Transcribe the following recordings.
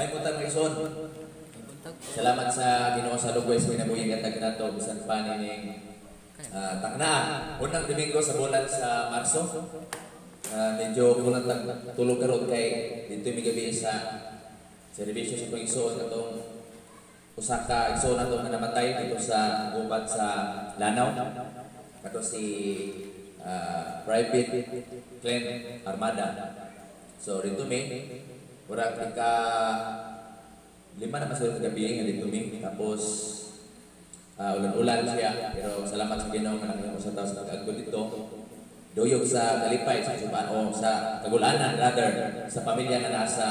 May buntag mga ison. Salamat sa Ginoo sa lugway sa pinabuyang gatag nato bisan pa ning taknaan. Unang Domingo sa bulan sa Marso. Medyo kulang tulog karon kay dito mi gabi sa serbisyo sa pag-igsoon katong usa ka igsoon nato nga namatay dito sa gubat sa Lanao. Kato si Private Glenn Armada. So rito mi murag ika 5 na masulod gabi nga dito mi tapos ulan-ulan siya pero salamat sa Ginoo nga nakita sa taos sa pag-agod dito. Duyog sa Kalipay sa Subaan o sa Kagulanan rather sa pamilya na nasa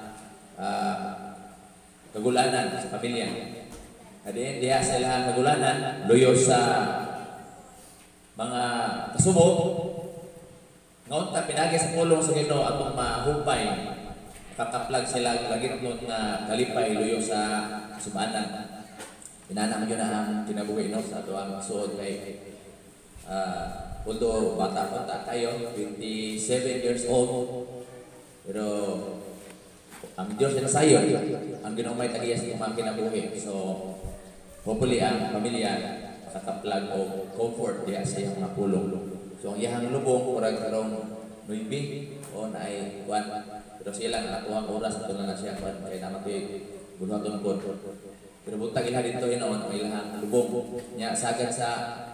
Kagulanan sa pamilya. Adi diha sa ilang Kagulanan luyo sa mga kasubo ngaon ta pinagi sa pulong sa Ginoo atong mahumpay kakaplag sila lagi nun nga Kalipay luyo sa Subaanan. Inana man yun ang kinabuhi no sa ato ang suod kay although bata tayo 27 years old pero ang Diyos na sayo ang Ginoo may tagiya sa mga kinabuhi. So hopefully ang pamilya kakaplag o comfort diya sa iyang mga pulong. So ang iyang lubong murag karong 9 o naay 1 pero sila nakatuwang oras ato na siya kay namatoy buhaton pod. Pero buntag ila dito hinaon ang ilang lubong nya sagad sa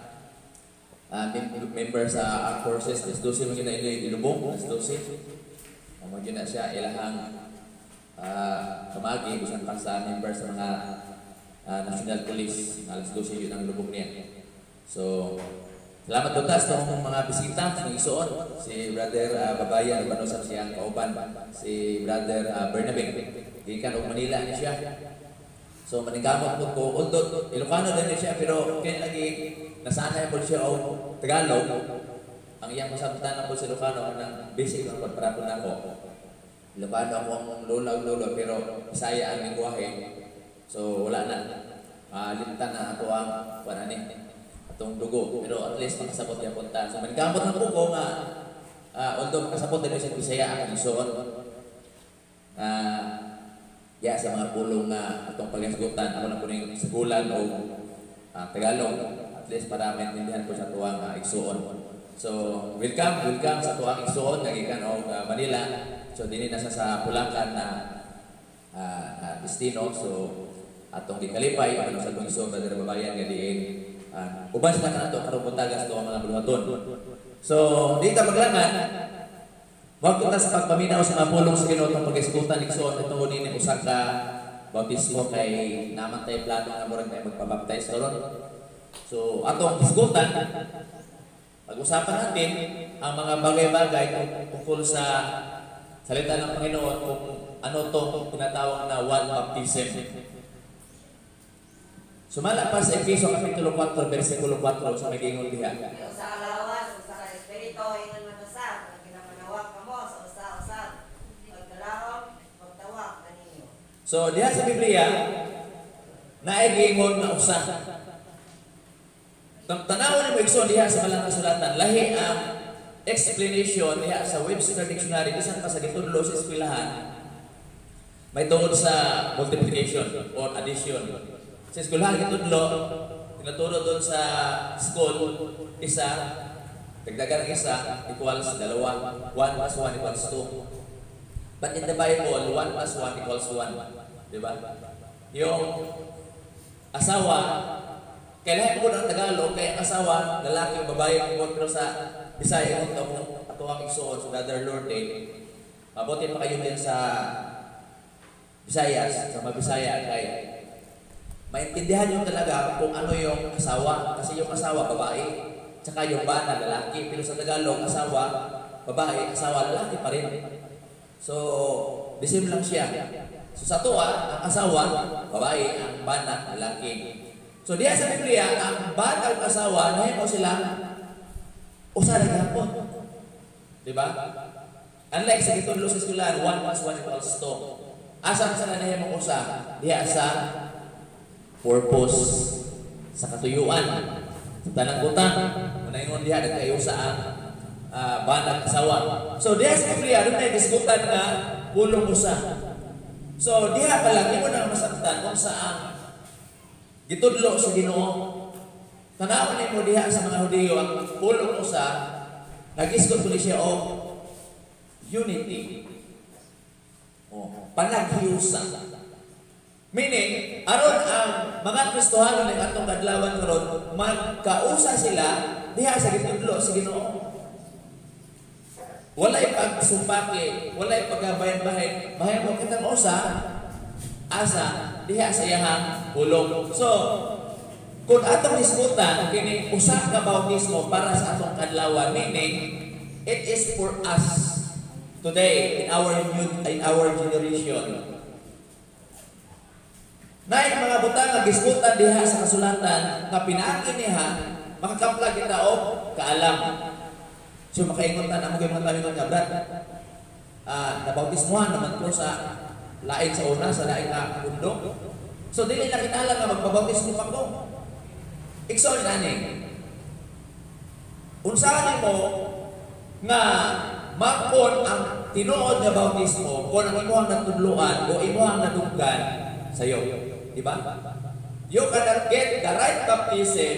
member sa Armed Forces is 12 mo gina ilubong is 12 mo gina siya ilahang kamagi bisan pa sa member sa mga National Police alas 12 yun ang lubong niya. So salamat tutas sa mga bisita sa igsoon si Brother Babayan Banosar siyang kauban si Brother Bernabe gikan og Manila ni siya. So maningkamot po ko undot Ilocano din siya pero kaya lagi nasanay po siya o Tagalog. Ang iyang masabtan po sa Ilocano ng basic ng pagparapon na ako. Ilocano ako ang lolo pero Bisaya ang lingwahe. So wala na. Limtan na ako ang atong dugo. Pero at least makasabot yung punta. So maningkamot na po ko nga although makasabot din sa Bisaya ang isuon. Ya sa mga pulong na atong paghisgutan ako na po ning Sigulan o Tagalog at least para maintindihan ko sa tuwang igsuon. So welcome sa tuwang igsuon nagikan og Manila. So dinhi na sa Bulacan na destino. So atong gikalipay ano sa igsuon Brother Babayan nga diin uban sa nato karon buntagas to ang mga buluhaton. So dito maglangan wag kita sa pagpaminaw sa mga pulong sa Ginoo tong pag-isgutan igsoon ito ni usa ka bautismo kay namatay plano nga murag kay magpabaptize karon. So atong isgutan pag-usapan natin ang mga bagay-bagay tungkol sa salita ng Panginoon kung ano tong tinatawag na one baptism. Sumala pa sa Efeso kapitulo 4 bersikulo 4 sa migingon diha. Sa alawas sa espiritu ingon So diha sa Biblia naay giingon na usa. Tanawon mo igsoon diha sa malang kasulatan lahi ang explanation diha sa Webster Dictionary bisan pa sa gitudlo sa eskwelahan. May tungod sa multiplication or addition. Sa eskwelahan gitudlo tinuturo doon sa school isa dagdagan isa equals 2 1 plus 1 equals 2. But in the Bible, 1 plus 1 equals 1. Diba? Yung asawa, kailangan po ng Tagalog, kaya asawa, lalaki, babae, pero sa Bisaya, ito ang igsoon sa Brother Lord mabuti pa kayo din sa Bisaya, sa mga Bisaya, kaya maintindihan nyo talaga kung ano yung asawa. Kasi yung asawa, babae, tsaka yung bana, lalaki. Pero sa Tagalog, asawa, babae, asawa, lalaki pa rin. So, the same lang siya. So, sa tuwa, ang asawa, babae, ang bana, lalaki. So, diya sa Biblia, ang bana at asawa, nahimo sila, usa na gihapon. Diba? Unlike sa gitudlo sa eskwelahan, 1 plus 1 equals 2. Asa sa nahimo usa, diya sa purpose, sa katuyuan, sa tanang butang, manaingon diya, nagkayo sa banat asawa. So diya sa Biblia doon ay diskutan nga pulong usa. So diha pa lang imo na masabtan kung saan gitudlo sa Ginoo. Tanawon nimo diha sa mga Hudiyo ang pulong usa nag-iskot ko siya og unity. Panaghiusa. Meaning, aron ang mga Kristohano ng atong kadlawan karon magkausa sila diha sa gitudlo sa Ginoo. Walay pagsumpaki, walay paggabayan-bahay. Bahay mo kitang usa asa diha sa iyang pulong. So, kung atong iskutan kini usa ka bautismo para sa atong kadlawan, meaning it is for us today in our youth, in our generation. Nay mga butang nga giskutan diha sa kasulatan nga pinaagi niha makakampla kita og kaalam. So makaingon ta namo gyud mga tawo nga brad. Nabautismohan naman ko sa lain sa una sa lain nga mundo. So dili na kinahanglan nga magpabautismo pa ko. Ikso ni ani. Unsaon mo nga makon ang tinuod nga bautismo kung ang imong natudloan o imong naduggan sayo, di ba? You cannot get the right baptism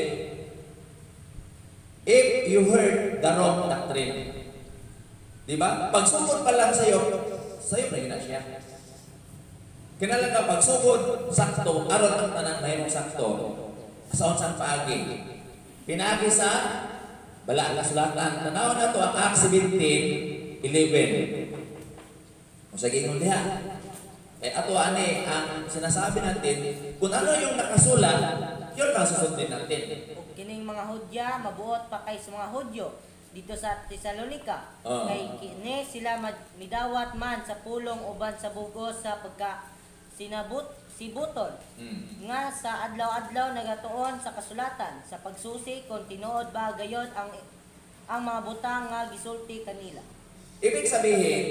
if you heard the wrong doctrine. Di ba? Pagsugod pa lang sayo na gina siya. Kinahanglan ka pagsugod sakto aron ang tanan mahimong sakto. Sa unsang paagi. Pinaagi sa bala nga sulatan. Tanaw na to ang Acts 17:11. Kung sa gingon diha. Ato ani ang sinasabi natin, kung ano yung nakasulat, yun ang susundin natin. Kining mga Hudya, mabuot pa kay sa mga Hudyo dito sa Tesalonica. Kay kini sila midawat man sa pulong uban sa bugos sa pagka sibuton. Nga sa adlaw-adlaw nagatuon sa kasulatan sa pagsusi kung tinuod ba gayon ang mga butang nga gisulti kanila. Ibig sabihin,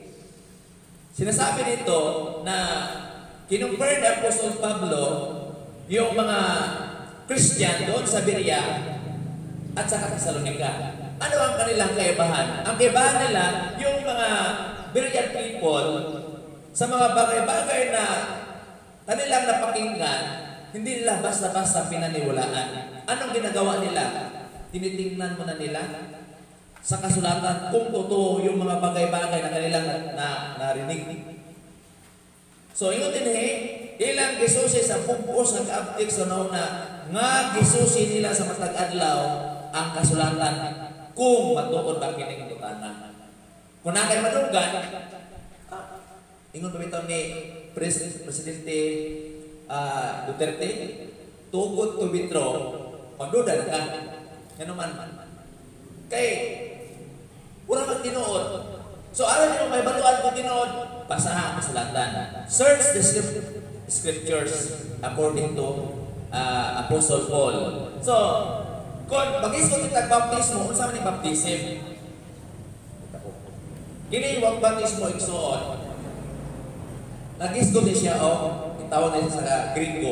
sinasabi dito na kinumpare ni Apostol Pablo yung mga Christian doon sa Berea at sa Thessalonica. Ano ang kanilang kaibahan? Ang kaibahan nila, yung mga Berean people, sa mga bagay-bagay na kanilang napakinggan, hindi nila basta-basta pinaniwalaan. Anong ginagawa nila? Tinitingnan mo na nila sa kasulatan kung totoo yung mga bagay-bagay na kanilang narinig. So, yun din ilang gisusi sa pupos ng kaaptik sa nauna nga gisusi nila sa matag adlaw ang kasulatan kung matuod ba kining tutana. Kung nakay madugan, ingon pa bitaw ni Presidente Duterte, tugod to withdraw, magduda na ka. Ano man. Kay pura man tinuod. So aron nimo may baluan kung tinuod, basaha ang kasulatan. Search the scriptures according to Apostle Paul. So, kung mag-isgot kita baptismo, unsa man ni baptism? Kini yung baptismo igsoon. Nag-isgot ni siya itawag na siya sa Griego.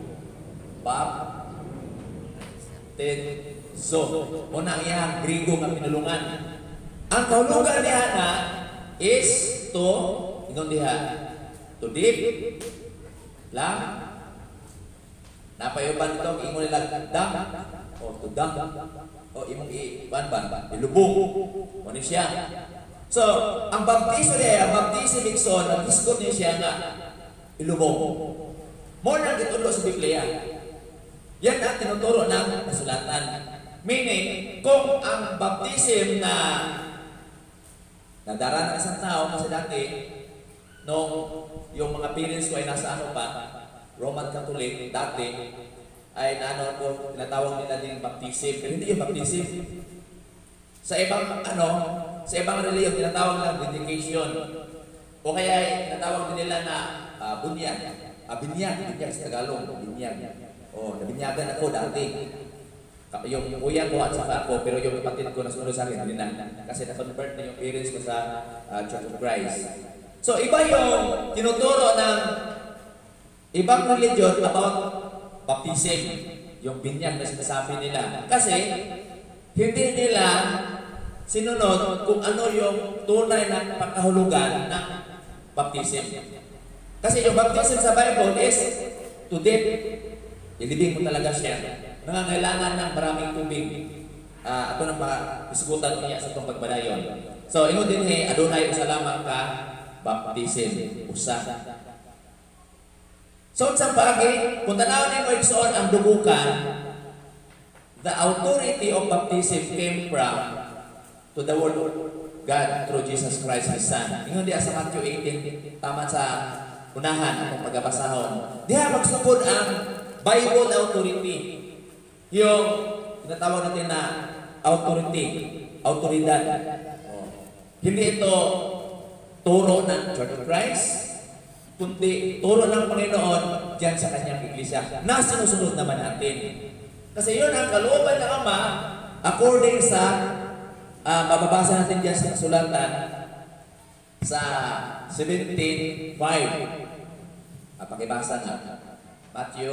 Baptizo. Una iyang Griego nga pinulungan. Ang kahulugan niya na is to, ingon diha, to dip, lang, napayuban ito, ingon nila dam, o to dam, o imong ilubong, o ni siya. So, ang baptizo niya, ang baptizo Nixon, ang iskot niya siya nga, ilubong. More nang gitulo sa Biblia. Yan ang tinuturo ng kasulatan. Meaning, kung ang baptism na nadara ng isang tao, kasi dati, nung yung mga parents ko ay nasa ano pa, Roman Catholic, dati, ay naano ko, tinatawag nila din baptism. Pero hindi yung baptism. Sa ibang, sa ibang reliyon, tinatawag lang dedication. O kaya ay tinatawag din nila na bunyag. Binyag sa Tagalog, binyag. Nabinyagan ako dati. Yung kuya ko at saka ako, pero yung kapatid ko na sunod sa akin, hindi na. Kasi na-convert na yung parents ko sa Church of Christ. So, iba yung tinuturo ng ibang religion about baptism. Yung binyag na sinasabi nila. Kasi, hindi nila sinunod kung ano yung tunay na pagkahulugan ng baptism. Kasi yung baptism sa Bible is to death. Ilibing mo talaga siya. Nangangailangan ng maraming tubig. Ato nang isgutan niya sa itong pagbadayon. So, ingon din adunay usa lamang ka baptism. Usa. So, sa pagi, kung tanawin ni mo igsoon ang dubukan, the authority of baptism came from to the word of God through Jesus Christ, His Son. Ingon diya sa Matthew 18, tama sa unahan atong pagbabasahon. Diha magsugod ang Bible authority. Yung tinatawag natin na authority, autoridad. Hindi ito turo ng Church of Christ, kundi turo ng Panginoon diyan sa kanyang iglesia na sinusunod naman natin. Kasi yun ang kalooban ng Ama according sa mababasa natin diyan sa kasulatan sa 17:5. Pakibasa nga. Matthew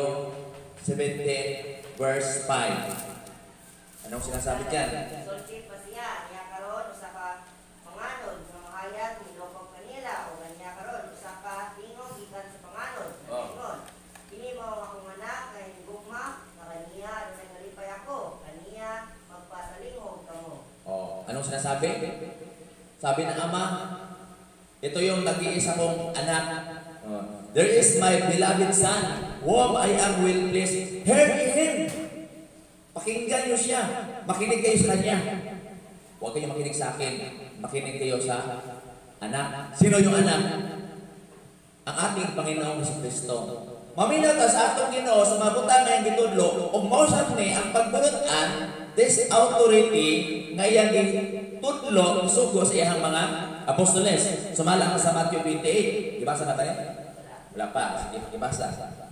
17 verse 5. Anong sinasabi diyan? Sulti pa siya, niya karon usa ka panganon sa mahayag nilokog kanila o kanya karon usa ka tingog gikan sa panganon. Ingon, kini mao akong anak kay gugma nga kaniya dunay nalipay ako, kaniya magpasalingog kamo. Anong sinasabi? Sabi ng Ama, ito yung nag-iisa kong anak. There is my beloved Son, whom I am well pleased. Hear Him. Pakinggan niyo siya. Makinig kayo sa Kanya. Huwag kayo makinig sa akin. Makinig kayo sa anak. Sino yung anak? Ang ating Panginoong Jesucristo. Maminaw ta sa atong Ginoo sa mabutan nga gitudlo ug mausap ni ang pagbunutan this authority nga iyang gitudlo sugo sa iyang mga apostoles. Sumala sa Matthew 28. Gibasa na tayo? Wala pa. Sige, gibasa.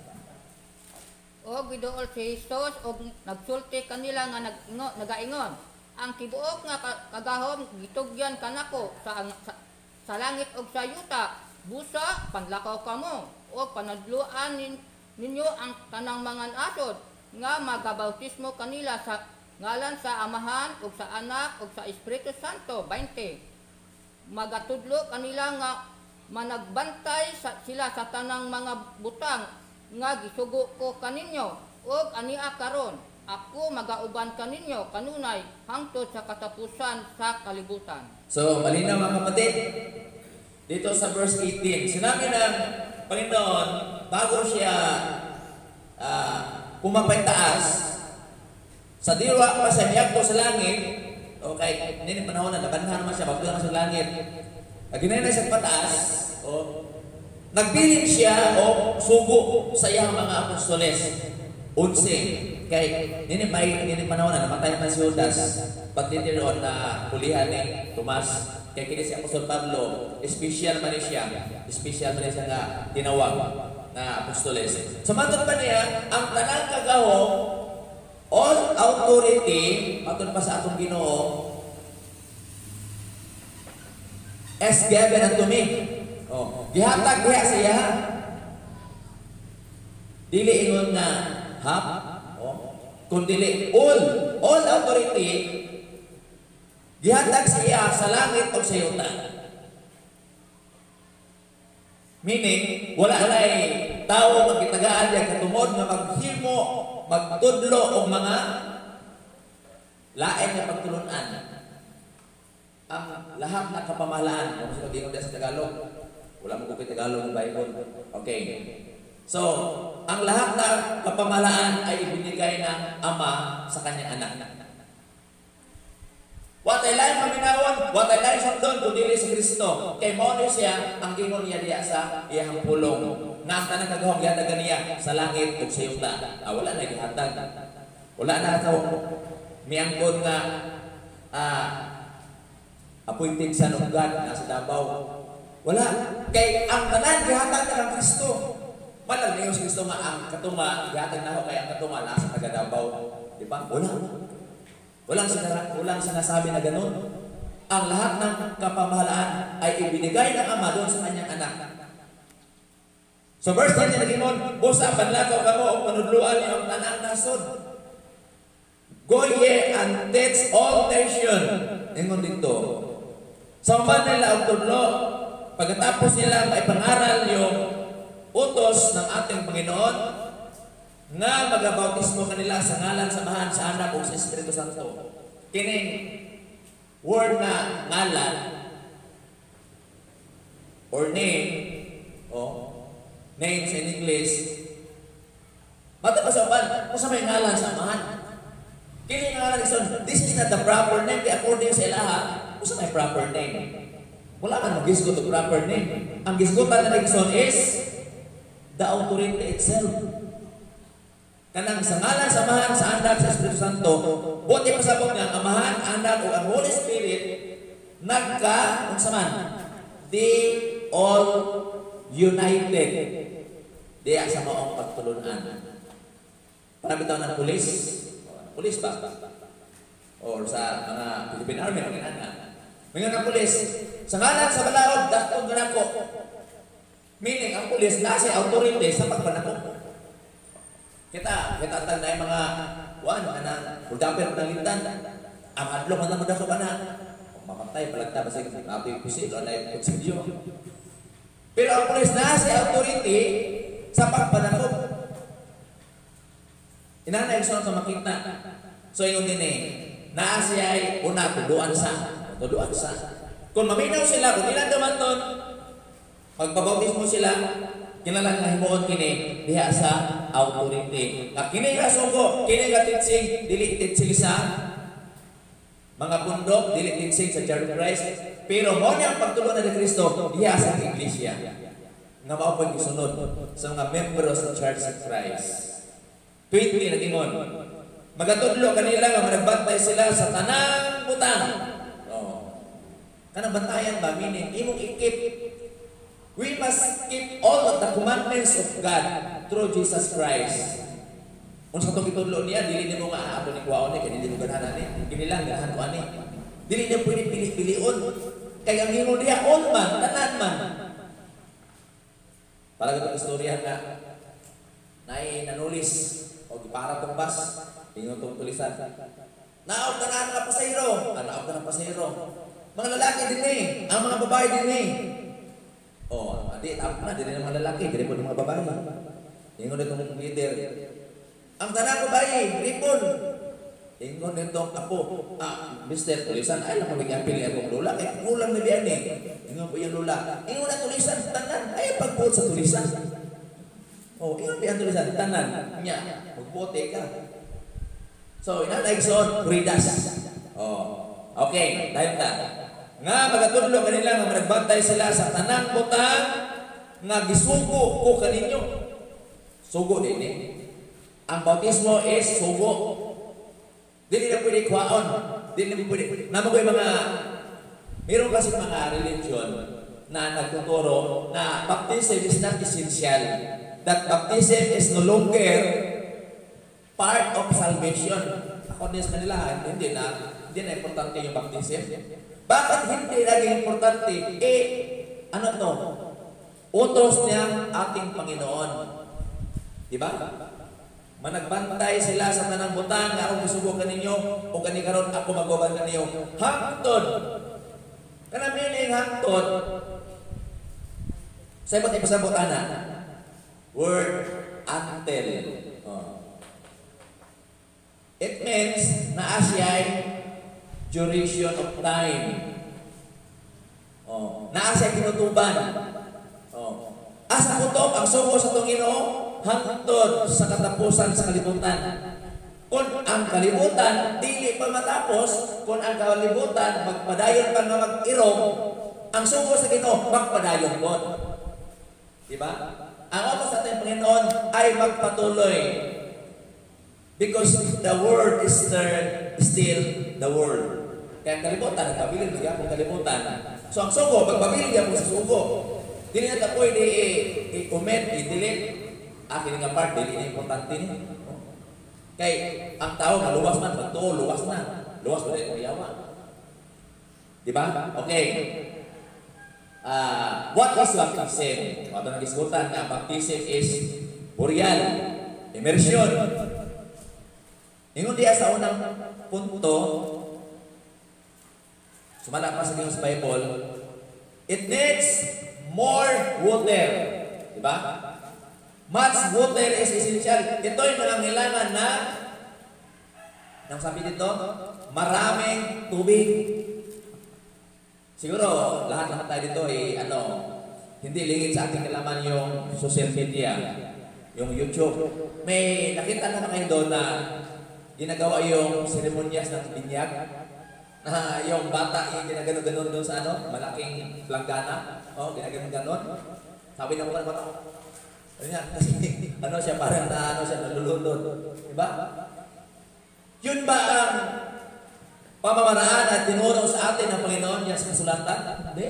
O gidool si Jesus og nagsulti kanila nga nagaingon, ang tibuok nga kagahom gitugyan kanako sa langit og sa yuta, busa panlakaw kamo o panadluan ninyo ang tanang mga asod nga magabautismo kanila sa ngalan sa Amahan ug sa Anak ug sa Espiritu Santo. 20. Magatudlo kanila nga managbantay sila sa tanang mga butang nga gisugo ko kaninyo ug ania karon ako magauban kaninyo kanunay hangtod sa katapusan sa kalibutan. So malinaw mga kapatid, dito sa verse 18 sinabi ng Panginoon bago siya pumapay taas sa diwa pa sa miyagto sa langit. Okay, nini panahon na labanhan naman siya bago naman sa langit. Aginay na siya pataas. Nagbilin siya o sugo sa iyang mga apostoles. 11. Kay nini panahon na namatay man si Judas pagtitiroon na pulihan ni Tomas. Kaya kini si Apostol Pablo, special man siya nga tinawag na apostoles. So matod pa niya ang tanang kagahom all authority matod pa sa atong Ginoo is given unto me. Gihatag diha sa iya. Dili ingon na half, kundi all authority gihatag sa iya sa langit o sa yuta. Meaning, wala ay tao magkitagaan diya katungod nga maghimo, magtudlo og mga lain nga pagtulunan. Ang lahat ng kapamahalaan, kung sino gingon sa Tagalog, wala mo kung Tagalog ng Bible. Okay. So, ang lahat ng kapamahalaan ay ibinigay ng Ama sa kanyang anak. What ay lain maminawon, what ay lain sakdon kung dili si Kristo. Kay mao ni siya ang gingon niya diya sa iyang pulong. Na ang tanang kagahom gihatag niya sa langit ug sa yuta. Wala na gihatag. Wala na taw miangkon nga appointed son of God na sa Davao. Wala. Kay ang tanan gihatag ng Kristo. Malang niyo si Kristo nga ang katuma gihatag na kay ang katuma nasa taga Davao. Di ba? Walang sinasabi na gano'n. Ang lahat ng kapamahalaan ay ibinigay ng Ama doon sa kanyang anak. So verse 10 niya nagingon, busa panlakaw kamo o panudluan niyo ang tanang nasod. Go ye and teach all nation. Ingon dito. Sa man nila ang tudlo, pagkatapos nila ay pangaral niyo utos ng ating Panginoon nga magabautismo kanila sa ngalan, samahan, sa Anak ug sa Espiritu Santo. Kining word na ngalan or name, names in English, matapasaban, kung sa may ngalan, samahan. Kini ngalan ison, this is not the proper name, according sa ilaha, kung sa may proper name. Wala man mag-gisgot o proper name. Ang gisgotan na ison is the authority itself. Kanang sa ngalan, samahan, sa Anak, sa Espiritu Santo, buti pasabot nga, Amahan, Anak, o ang Holy Spirit, kung saman, they all united. Diya sa maong pagtulunan. Para bitaw ng pulis, pulis ba? Or sa mga Philippine Army, mga ng pulis, sa ngalan, sa balaod, dakong ganako. Meaning, ang pulis, nasa authority sa pagpanako. Kita tag na yung mga udapir ng lintan. Ang adlo man naman ako ka na. Mamatay, palagta ba sa napipisil o na yung kutsilyo. Pero ang pulis na si authority sa pagpanakot. Inanay gusto na makita. So yun din na siya ay una, tuduan sa. Kung maminaw sila, kung ilan naman doon, pagpabautismo sila, kinalang nga himuon kini diha sa authority. Kini nga sugo, kini nga teaching, dili teaching sa mga bundok, dili teaching sa Church of Christ. Pero mo niyang pagtulungan ni Kristo diha sa iglesia. Nga mao pag isunod sa mga members sa Church of Christ. 20 na ingon. Magatudlo kanila nga managbantay sila sa tanang butang. Kanang bantayan ba meaning imong ikip. We must keep all of the commandments of God through Jesus Christ. Kung sa itong itudlo niya, dili niya mo nga ato ni Kuwaon kaya dili mo ganahan ni. Kinilang ganahan ko ani. Dili niya pwede pili-pilion. Kaya ang hingo niya, all man, tanan man. Para itong istorya na nanulis o para itong bus, hingo itong tulisan. Naog na nga pasahero. Naog na pasahero. Mga lalaki din ang mga babae din di tama na, di rin ang mga lalaki, di rin po ng mga babae. Ingon itong leader. Ang tanang babae, ripon. Ingon itong apo. Mister, tulisan, ay lang mabigyan pili akong lula. Kaya kulang na biyan Ingon po yung lula. Ingon na tulisan, tanan. Ay, pagbuot sa tulisan. Ingon biyan tulisan, tanan. Nya, magbote ka. So, inanayagsoon, Ridas. Okay, dahil ka. Nga magatudlo kanila nga managbantay sila sa tanang butang nga gisugo ko kaninyo. Sugo din Ang bautismo is sugo. Dili na pwede kwaon. Dili na pwede. Namo ko yung mga meron kasi mga religion na nagtuturo na baptism is not essential. That baptism is no longer part of salvation. Ako din sa kanila, hindi na importante yung baptism. Bakit hindi naging importante? Ano to? Utos niya ating Panginoon. Diba? Managbantay sila sa tanang butang nga akong isubukan ninyo o kanikaroon ako magbaban ninyo. Hangtod. Kanang meaning hangtod. Sa iba't ipasabot na. Word until. It means na asya'y duration of time. Naasa kinutuban. Asa kutok ang sugo sa itong Ginoo hangtod sa katapusan sa kalibutan. Kung ang kalibutan dili pa matapos, kung ang kalibutan magpadayon pa nga mag-irong, ang sugo sa Ginoo magpadayon po. Diba? Ang opas sa ating Panginoon ay magpatuloy. Because the world is still the world. Kaya ang kalibutan, nagpabilin siya kung kalibutan. So ang sugo, magpabilin siya kung sa sugo. Dili na ito pwede i-comment, i-delete. Akin nga part, dili na importante niya. Kaya ang tao, maluwas man, pagtuo, luwas na. Luwas ba rin, kuyawa. Diba? Okay. What is baptism? Ito na diskutan na baptism is burial, immersion. Ingon diya sa unang punto, sumala pa sa Diyos Bible, it needs more water. Diba? Much water is essential. Ito'y nangangailangan na, nang sabi dito, maraming tubig. Siguro, lahat-lahat tayo dito ay, hindi lingid sa ating kalaman yung social media, yung YouTube. May nakita naman kayo doon na ginagawa yung seremonyas ng binyag, na yung bata yung ginaganon-ganon doon sa malaking planggana. Ginaganon-ganon. Sabi na mga bata, kasi siya parang siya nalulunod. Diba? Yun ba ang pamamaraan at tinuro sa atin ng Panginoon yan sa kasulatan? Hindi.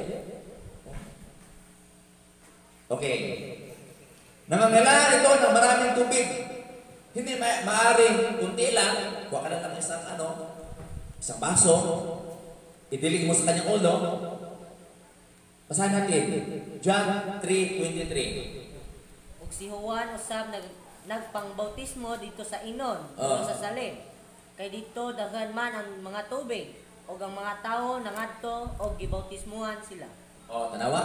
Okay. Nangangailangan ito ng maraming tubig. Hindi maaring kunti lang. Kuha ka lang ng isang baso. Idilig mo sa kanyang ulo. Basahin natin. John 3:23. Si Juan usab nagpangbautismo dito sa Inon, sa Salim. Kay dito daghan man ang mga tubig, o ang mga tao nangadto og gibautismuhan sila. Tanawa.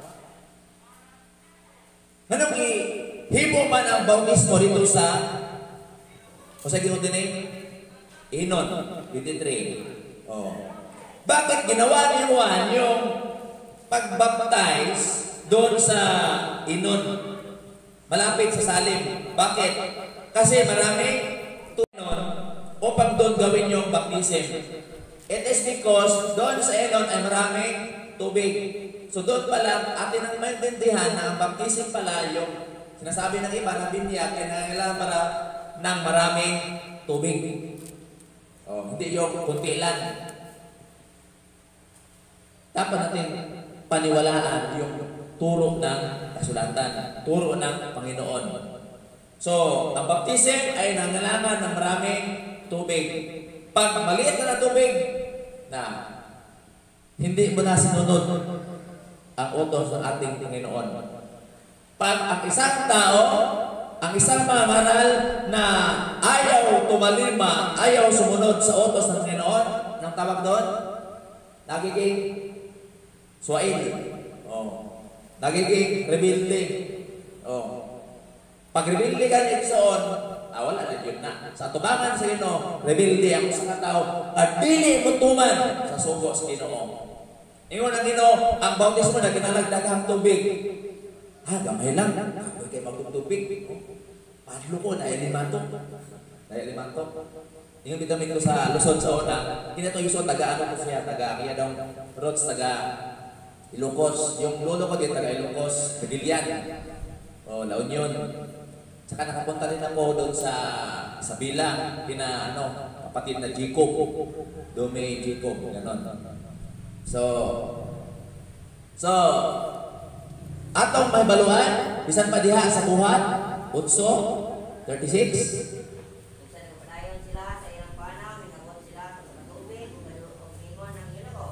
Anong hibo man ang bautismo dito sa ginoo dinhi? Inon 23. Bakit ginawa ni Juan yung pagbaptize doon sa Inon? Malapit sa Salim. Bakit? Kasi marami tunon upang doon gawin yung baptism. It is because doon sa Enon ay maraming tubig. So doon pala atin ang maintindihan na ang baptism pala yung sinasabi ng iba na binyag ay nangangailangan para ng maraming tubig. Hindi yung kunti lang. Dapat natin paniwalaan yung turo ng kasulatan, turo ng Panginoon. So, ang baptism ay nangangailangan ng maraming tubig. Pag maliit na tubig, hindi mo na sinunod ang utos ng ating Panginoon. Pag ang isang tao, ang isang mamaral na ayaw tumalima, ayaw sumunod sa utos ng Panginoon, nang tawag doon, nagiging suwaili. Nagiging rebelde. Pag rebelde ka ni Igsoon, wala na yun na. Sa atubangan sa Ginoo, rebelde ang sa tao at dili mo tuman sa sugo sa Ginoo. Ingon ang Ginoo, ang bautismo na ginalagdagang tubig. Gamay lang. Ako kay magtubig. Padlo ko na limantok. Ingon dito ko sa Luzon sa una. Kinato yung taga ko siya, taga kaya daw roads taga Ilocos, yung lolo ko din taga Ilocos, Pagilian. La Union. Saka nakapunta rin ako doon sa Bilang, kapatid na Jacob. Dome Jacob, ganon. So atong may baluhan, bisan pa diha sa buhat, 8:36. Padayon sila sa ilang pana, minabot sila sa tubig, mingon ng Ginoo.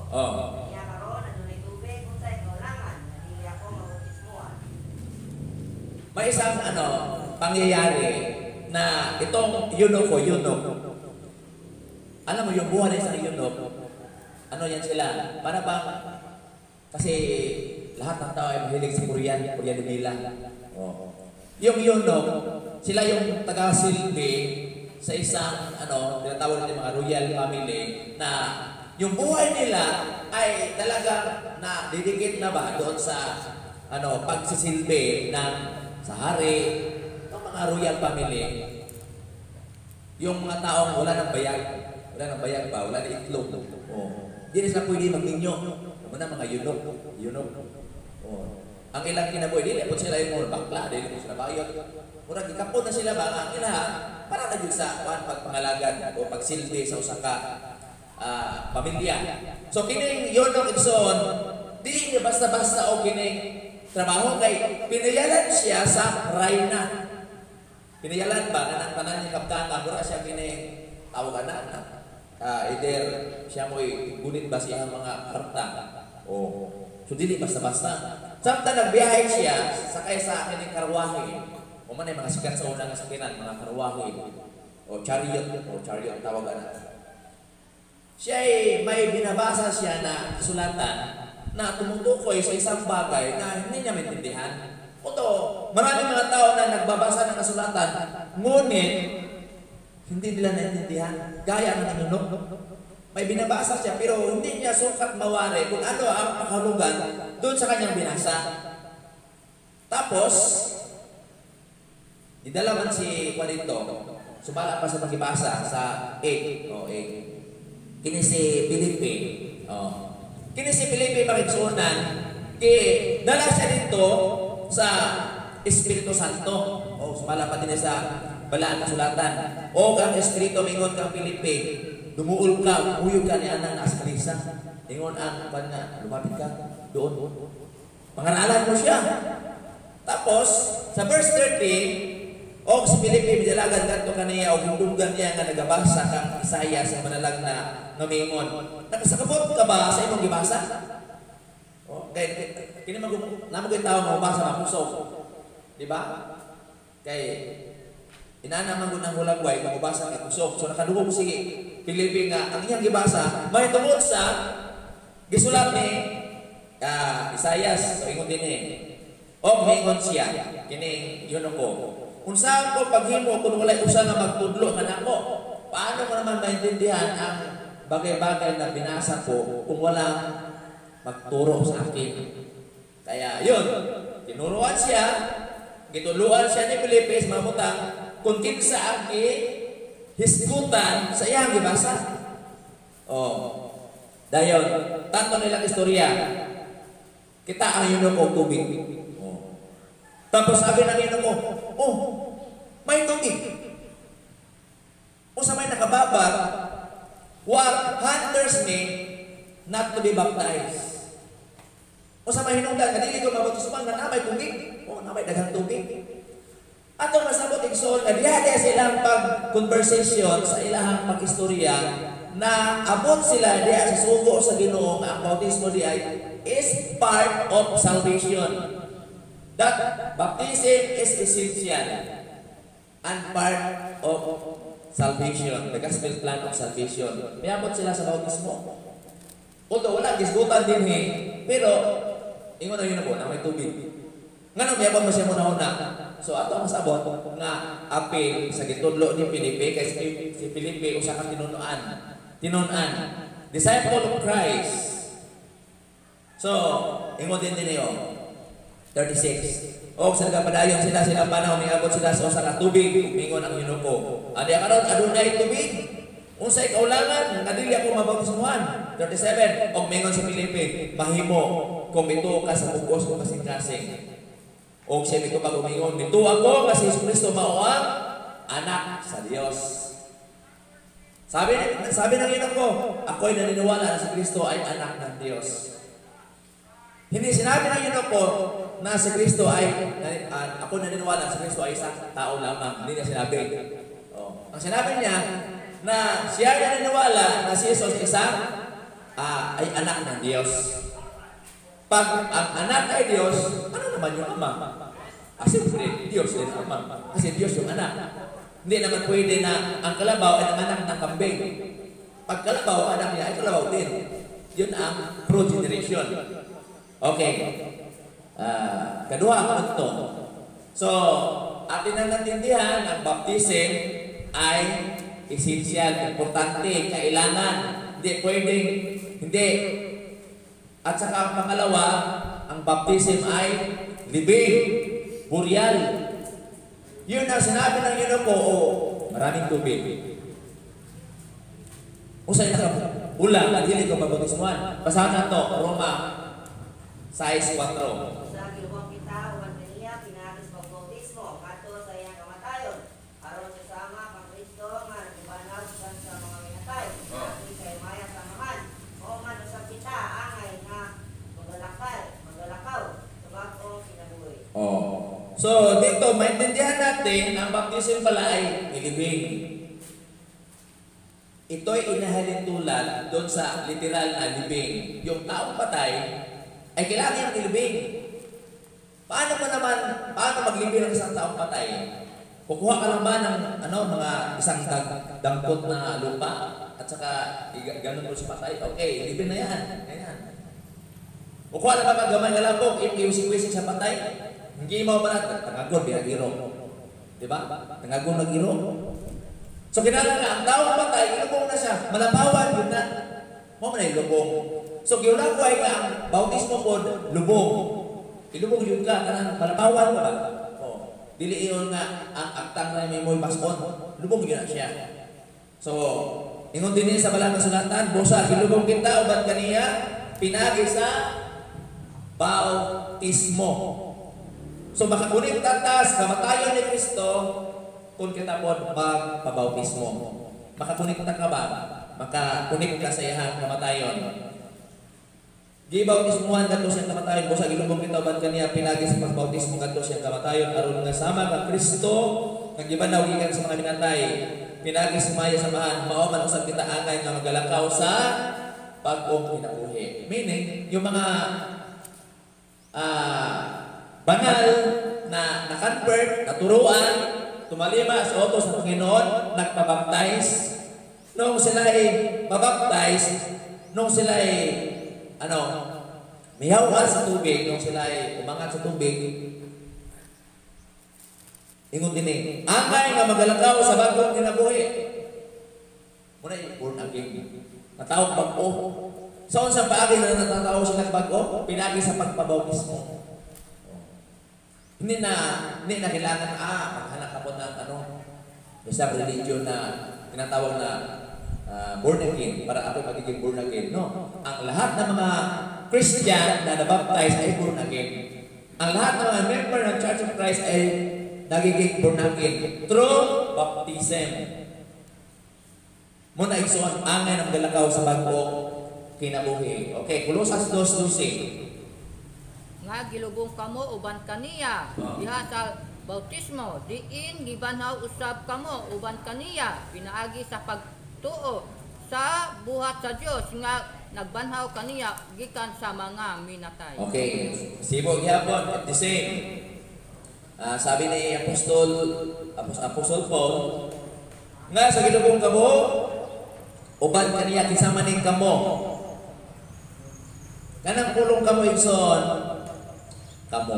May isang pangyayari na itong yunok. Alam mo yung buhay ng isang yunok, yan sila, para bang, kasi lahat ng tao ay mahilig sa Korean nila. Yung yunok, sila yung taga-silbi sa isang, tinatawag natin mga royal family, na yung buhay nila ay talagang na didikit na ba doon sa pagsisilbi ng sa hari, ng mga royal family. Yung mga taong wala ng bayag ba, wala ng itlog. Hindi na sila pwede magninyo. Muna mga yunok. Ang ilang kinabuhi, dili po sila yung bakla, dili po sila bayag. Murag ikapon na sila ba ang ilaha para na sa pagpangalagan o pagsilbi sa usaka pamilya. So kining yunok Igsoon, di niya basta-basta o kining trabaho kay pinayalan siya sa rayna. Pinayalan ba kanang tanan ni kaptana mura siya kini tawagan na. Either siya mo'y gunit ba siya mga karta. So dili basta-basta. Samtang nagbiyahe siya sakay sa kining karwahe. O man ay mga sikat sa unang sakinan, mga karwahe o chariot tawagan na. Siya ay may binabasa siya na kasulatan na tumutukoy sa isang bagay na hindi niya maintindihan. Although, maraming mga tao na nagbabasa ng kasulatan, ngunit hindi nila naintindihan. Gaya ng Panginoon. May binabasa siya, pero hindi niya sukat mawari kung ano ang pakahulugan doon sa kanyang binasa. Tapos, didalaman si Juanito, sumala pa sa pagibasa sa 8. Kini si Felipe. Kini si Felipe makiksunan, dala siya dito sa Espiritu Santo. Sumala pa din sa balaan kasulatan. O kang Espiritu, mingon kang Felipe, dumuol ka, uyog ka ni Anang Askalisa. Ingon ang lumapit ka doon. Pangaralan mo siya. Tapos, sa verse 13, o si Felipe, bidalagan kanto kaniya, o hindugan niya nga nagabasa kang Isaiah sa manalag na namingon. Nakasakabot ka ba sa imong gibasa? Kini naman ko yung tao mabasa mapusok. Diba? Kaya, inanaman ko ng hulagway, mabasa kay pusok. So nakadugog si Felipe nga, ang iyang gibasa, may tungod sa gisulat ni Isaiah. So ingon din o mingon siya, kini yun ako. Kung saan ko paghimo, kung wala'y usa nga magtudlo ka na ko, paano ko naman maintindihan ang bagay-bagay na binasa ko kung wala magturo sa akin? Kaya yun, tinuruan siya, gituluan siya ni Felipe sa mga butang, kung kinsa ang hisgutan sa iyang gibasa. Dayon, tanto nilang istorya, kita ang yun ko tubig. Tapos sabi ng ino ko, may tubig. O sa may nakababar, what hinders me not to be baptized? O sa may hinungdan, kadili ko mabautisman na may tubig. Na may daghang tubig. Ato masabot igsoon, diha silang pag-conversation sa ilahang pag-istorya na abot sila diha sa sugo sa Ginoo nga ang bautismo diha is part of salvation. That baptism is essential and part of salvation, the gospel plan of salvation. Mayabot sila sa bautismo. Although wala gisgutan din pero ingon na yun ako na may tubig. Nga mayabot mo siya muna-una. So ato ang masabot nga apil sa gitudlo ni Felipe, kay si Felipe usa ka tinunan. Disciple of Christ. So, ingon din niyo. 36. Sa nagapadayon sila panahon niabot sila sa usa ka tubig, mingon ang yunuko. Adi karon adunay tubig. Unsay kaulangan kadili ako mabautismuhan. 37. Mingon si Felipe, mahimo kung bito ka sa bugos ko kasing-kasing. Siya bito pag umingon, bito ako kasi Jesucristo mao ang anak sa Dios. Sabi ng yunuko, ako'y naniniwala na si Kristo ay anak ng Dios. Hindi sinabi ng yunuko na si Kristo ay, ako naniniwala si Kristo ay isang tao lamang. Hindi niya sinabi. Ang sinabi niya, na siya ay naniniwala na si Jesus ay anak ng Diyos. Pag ang anak ay Diyos, ano naman yung ama? Siyempre, Diyos din ang ama. Kasi Diyos yung anak. Hindi naman pwede na ang kalabaw ay ang anak ng kambing. Pag kalabaw, anak niya ay kalabaw din. Yun ang progeneration. Okay. Kadua ang ito. So, atin ang natindihan, ang baptism ay essential, importante, kailangan. Hindi pwedeng, hindi. At saka ang pangalawa, ang baptism ay libing, buryal. Yun ang sinabi ng yunuko, maraming tubig. Usay nakabulang, naghilig ko mabautismuhan. Basahan na ito, Roma 6:4. Sa gilawang kita, uwan kaniya, pinaris pagbautismo, kato sa iyang kamatayon. Aron sa sama kang Kristo, nga nagbanag sa mga minatay. Natin kay maya sa naman. O man sa kita, angay nga magalakaw, sa bagong kinabuhi. So, dito, maintindihan natin, ang baptism pala ay ilibing. Ito'y inahalin tulad doon sa literal na libing. Yung taong patay ay kailangan yung ilibing. Paano maglibing ng isang taong patay? Kukuha ka lang ba ng mga isang dangkot na lupa at saka ganun mo sa patay? Okay, ilibing na yan. Ayan. Kukuha na ba kagamay na labog, iusi-wisi sa patay? Hindi mo ba natin? Tangagod, binagiro. Diba? Tangagod nagiro. So kinala na, ang tao patay, ilubong na siya. Malapawan, yun na. Mo man ay lubong. So giuna ko ay nga, ang bautismo po, lubong. Ilubong yun ka, kanang malapawan ba? Dili iyon nga, ang aktang na may mo'y paskon. Lubong yun na siya. So, ingon din sa balang kasulatan, busa, ilubong kita, uban kaniya, pinagi sa bautismo. So makakunik tatas, kamatayon ni Kristo, kung kita po magpabautismo. Makakunik ta ka ba? Makakunik ka sa iyang kamatayon. Gibautismuhan kadto siyang kamatayon, busa gilubong kita uban kaniya, pinagi sa pagbautismo kadto siyang kamatayon, aron nga sama kang Kristo, nagibanaw gikan sa mga binatay, pinagi sa maya samahan, mao man usab kita angay nga magalakaw sa bag-ong kinabuhi. Meaning, yung mga banal na na-convert, naturuan, tumalima sa utos ng Panginoon, nagpabaptize. Nung sila ay mabaptize, nung sila ay mihawa sa tubig, nung sila ay umangat sa tubig, ingon din angay nga magalakaw sa bagong kinabuhi. Muna yung born again. Natawag bago. So, sa paagi na natatao siya nagbago, pinagi sa pagpabautismo. Hindi na kailangan, maghanap ka po ng isang religion na tinatawag na born again, para ako magiging born again. No. Ang lahat ng mga Christian na nabaptize ay born again. Ang lahat ng mga member ng Church of Christ ay nagiging born again through baptism. Muna igsoon, angay ng galakaw sa bagong kinabuhi. Okay, Colosas 2:12. Nga gilubong kamo uban kaniya diha sa bautismo, diin gibanhaw usab kamo uban kaniya pinaagi sa pagtuo sa buhat sa Dios nga nagbanhaw kaniya gikan sa mga minatay. Okay, sibog gyapon at the same. Sabi ni Apostol Paul, nga sa gilubong kamo uban kaniya kisama ning kamo. Kanang pulong kamo igsoon kamo.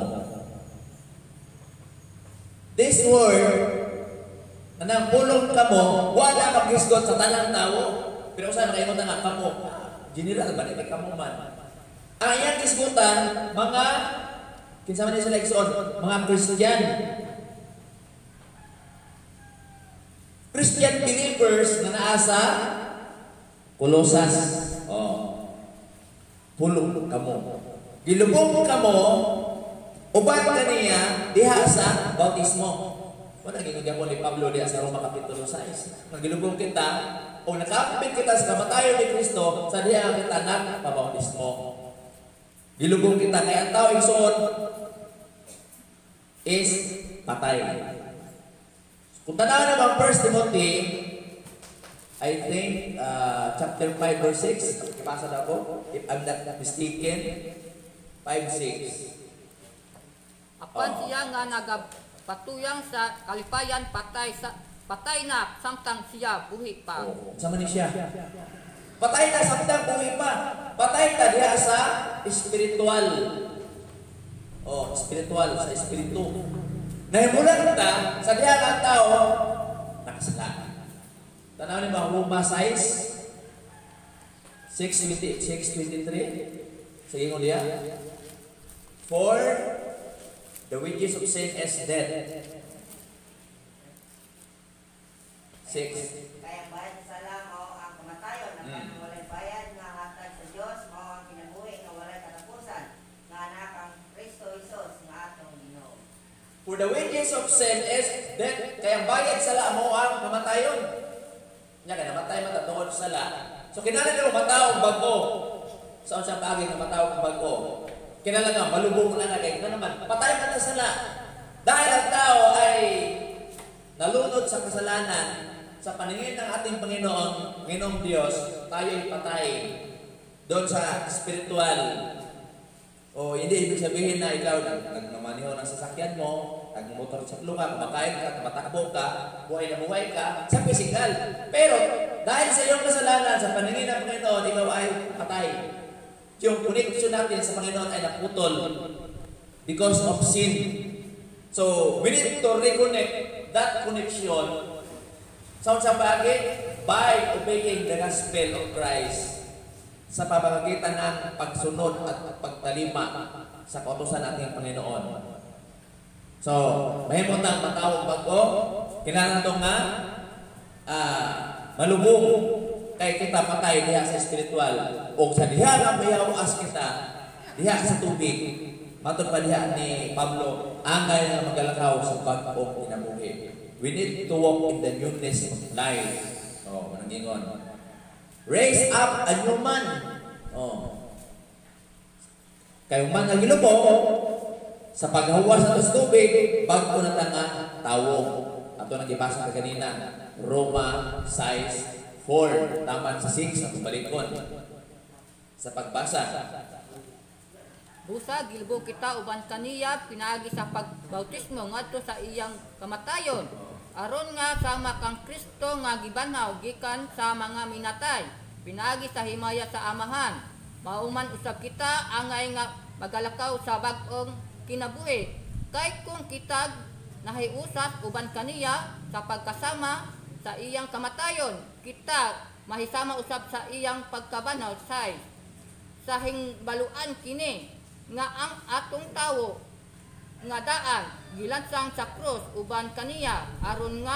This word kanang pulong kamo wala maghisgot sa tanang tawo. Pero usa na kayo nga kamo. General ba ni kamo man. Ang iyang hisgutan mga kinsa man sila igsoon, mga Christian. Christian believers na naa sa Colosas. Pulong kamo. Gilubong kamo uban kaniya diha sa bautismo. Wala ginigamo ni Pablo diha sa Roma kapitulo 6. Magilubong kita o nakapit kita sa kamatayon ni Kristo sa diha kita nagpabautismo. Gilubong kita kaya ang tao igsoon is patay. Kung tanawan naman 1 Timothy I think chapter 5 verse 6. Ipasa na ako, if I'm not mistaken, 5:6. Apan siya nga nagapatuyang sa kalipayan patay na samtang siya buhi pa. Sama ni siya. Patay na samtang buhi pa. Patay na diha sa spiritual. Spiritual sa espiritu. Nahimulan ta sa diha ng tao nakasala. Tanaw ni ba Roma 6:23. Sige mo diya. For the wages of sin is death. 6. Kaya bayad sa lamo ang kamatayon, ang walay bayad nga hatag sa Dios, mao ang kinabuhi nga walay katapusan, nga anak ang Kristo Jesus nga atong Ginoo. For the wages of sin is death. Kaya bayad sa lamo ang kamatayon. Nya kay namatay man tungod sa sala. So kinahanglan nimo mataw bago. Sa unsang paagi nga mataw bago. Kinahanglan nga malubong na kay naman patay man ta sala. Dahil ang tao ay nalunod sa kasalanan sa paningin ng ating Panginoon, Ginoong Diyos, tayo ay patay doon sa spiritual. Hindi ibig sabihin na ikaw nagmamaniho ng sasakyan mo, nagmumotor sa lugar, kumakain ka, tumatakbo ka, buhay na buhay ka, sa physical. Pero dahil sa iyong kasalanan, sa paningin ng Panginoon, ikaw ay patay. Yung connection natin sa Panginoon ay naputol because of sin. So, we need to reconnect that connection sa bagay by obeying the gospel of Christ sa pamamagitan ng pagsunod at pagtalima sa kautusan nating Panginoon. So, mahimot ang matawag bago, kinahanglan nga malubong kay kita patay diha sa spiritual o sa diha nga mayawas kita diha sa tubig. Matod pa diha ni Pablo, angay nga magalakaw sa bag-ong kinabuhi. We need to walk in the newness of life. Oh, manang ingon. Raise up a new man. Oh. Kay man nga gilubo sa paghawas sa tubig, bago na ta nga tawog. Ato nang gibasa kanina, Roma 6:4, taman sa 6 sa balikon. Sa pagbasa. Busa gilbo kita uban kaniya pinaagi sa pagbautismo ngadto sa iyang kamatayon. Aron nga sama kang Kristo nga gibanhaw gikan sa mga minatay. Pinaagi sa himaya sa amahan. Mauman usab kita angay nga magalakaw sa bag-ong kinabuhi. Kay kung kita nahiusas uban kaniya sa pagkasama sa iyang kamatayon, kita mahisama usab sa iyang pagkabanhaw sa hingbaluan kini nga ang atong tawo nga daan gilansang sa krus uban kaniya aron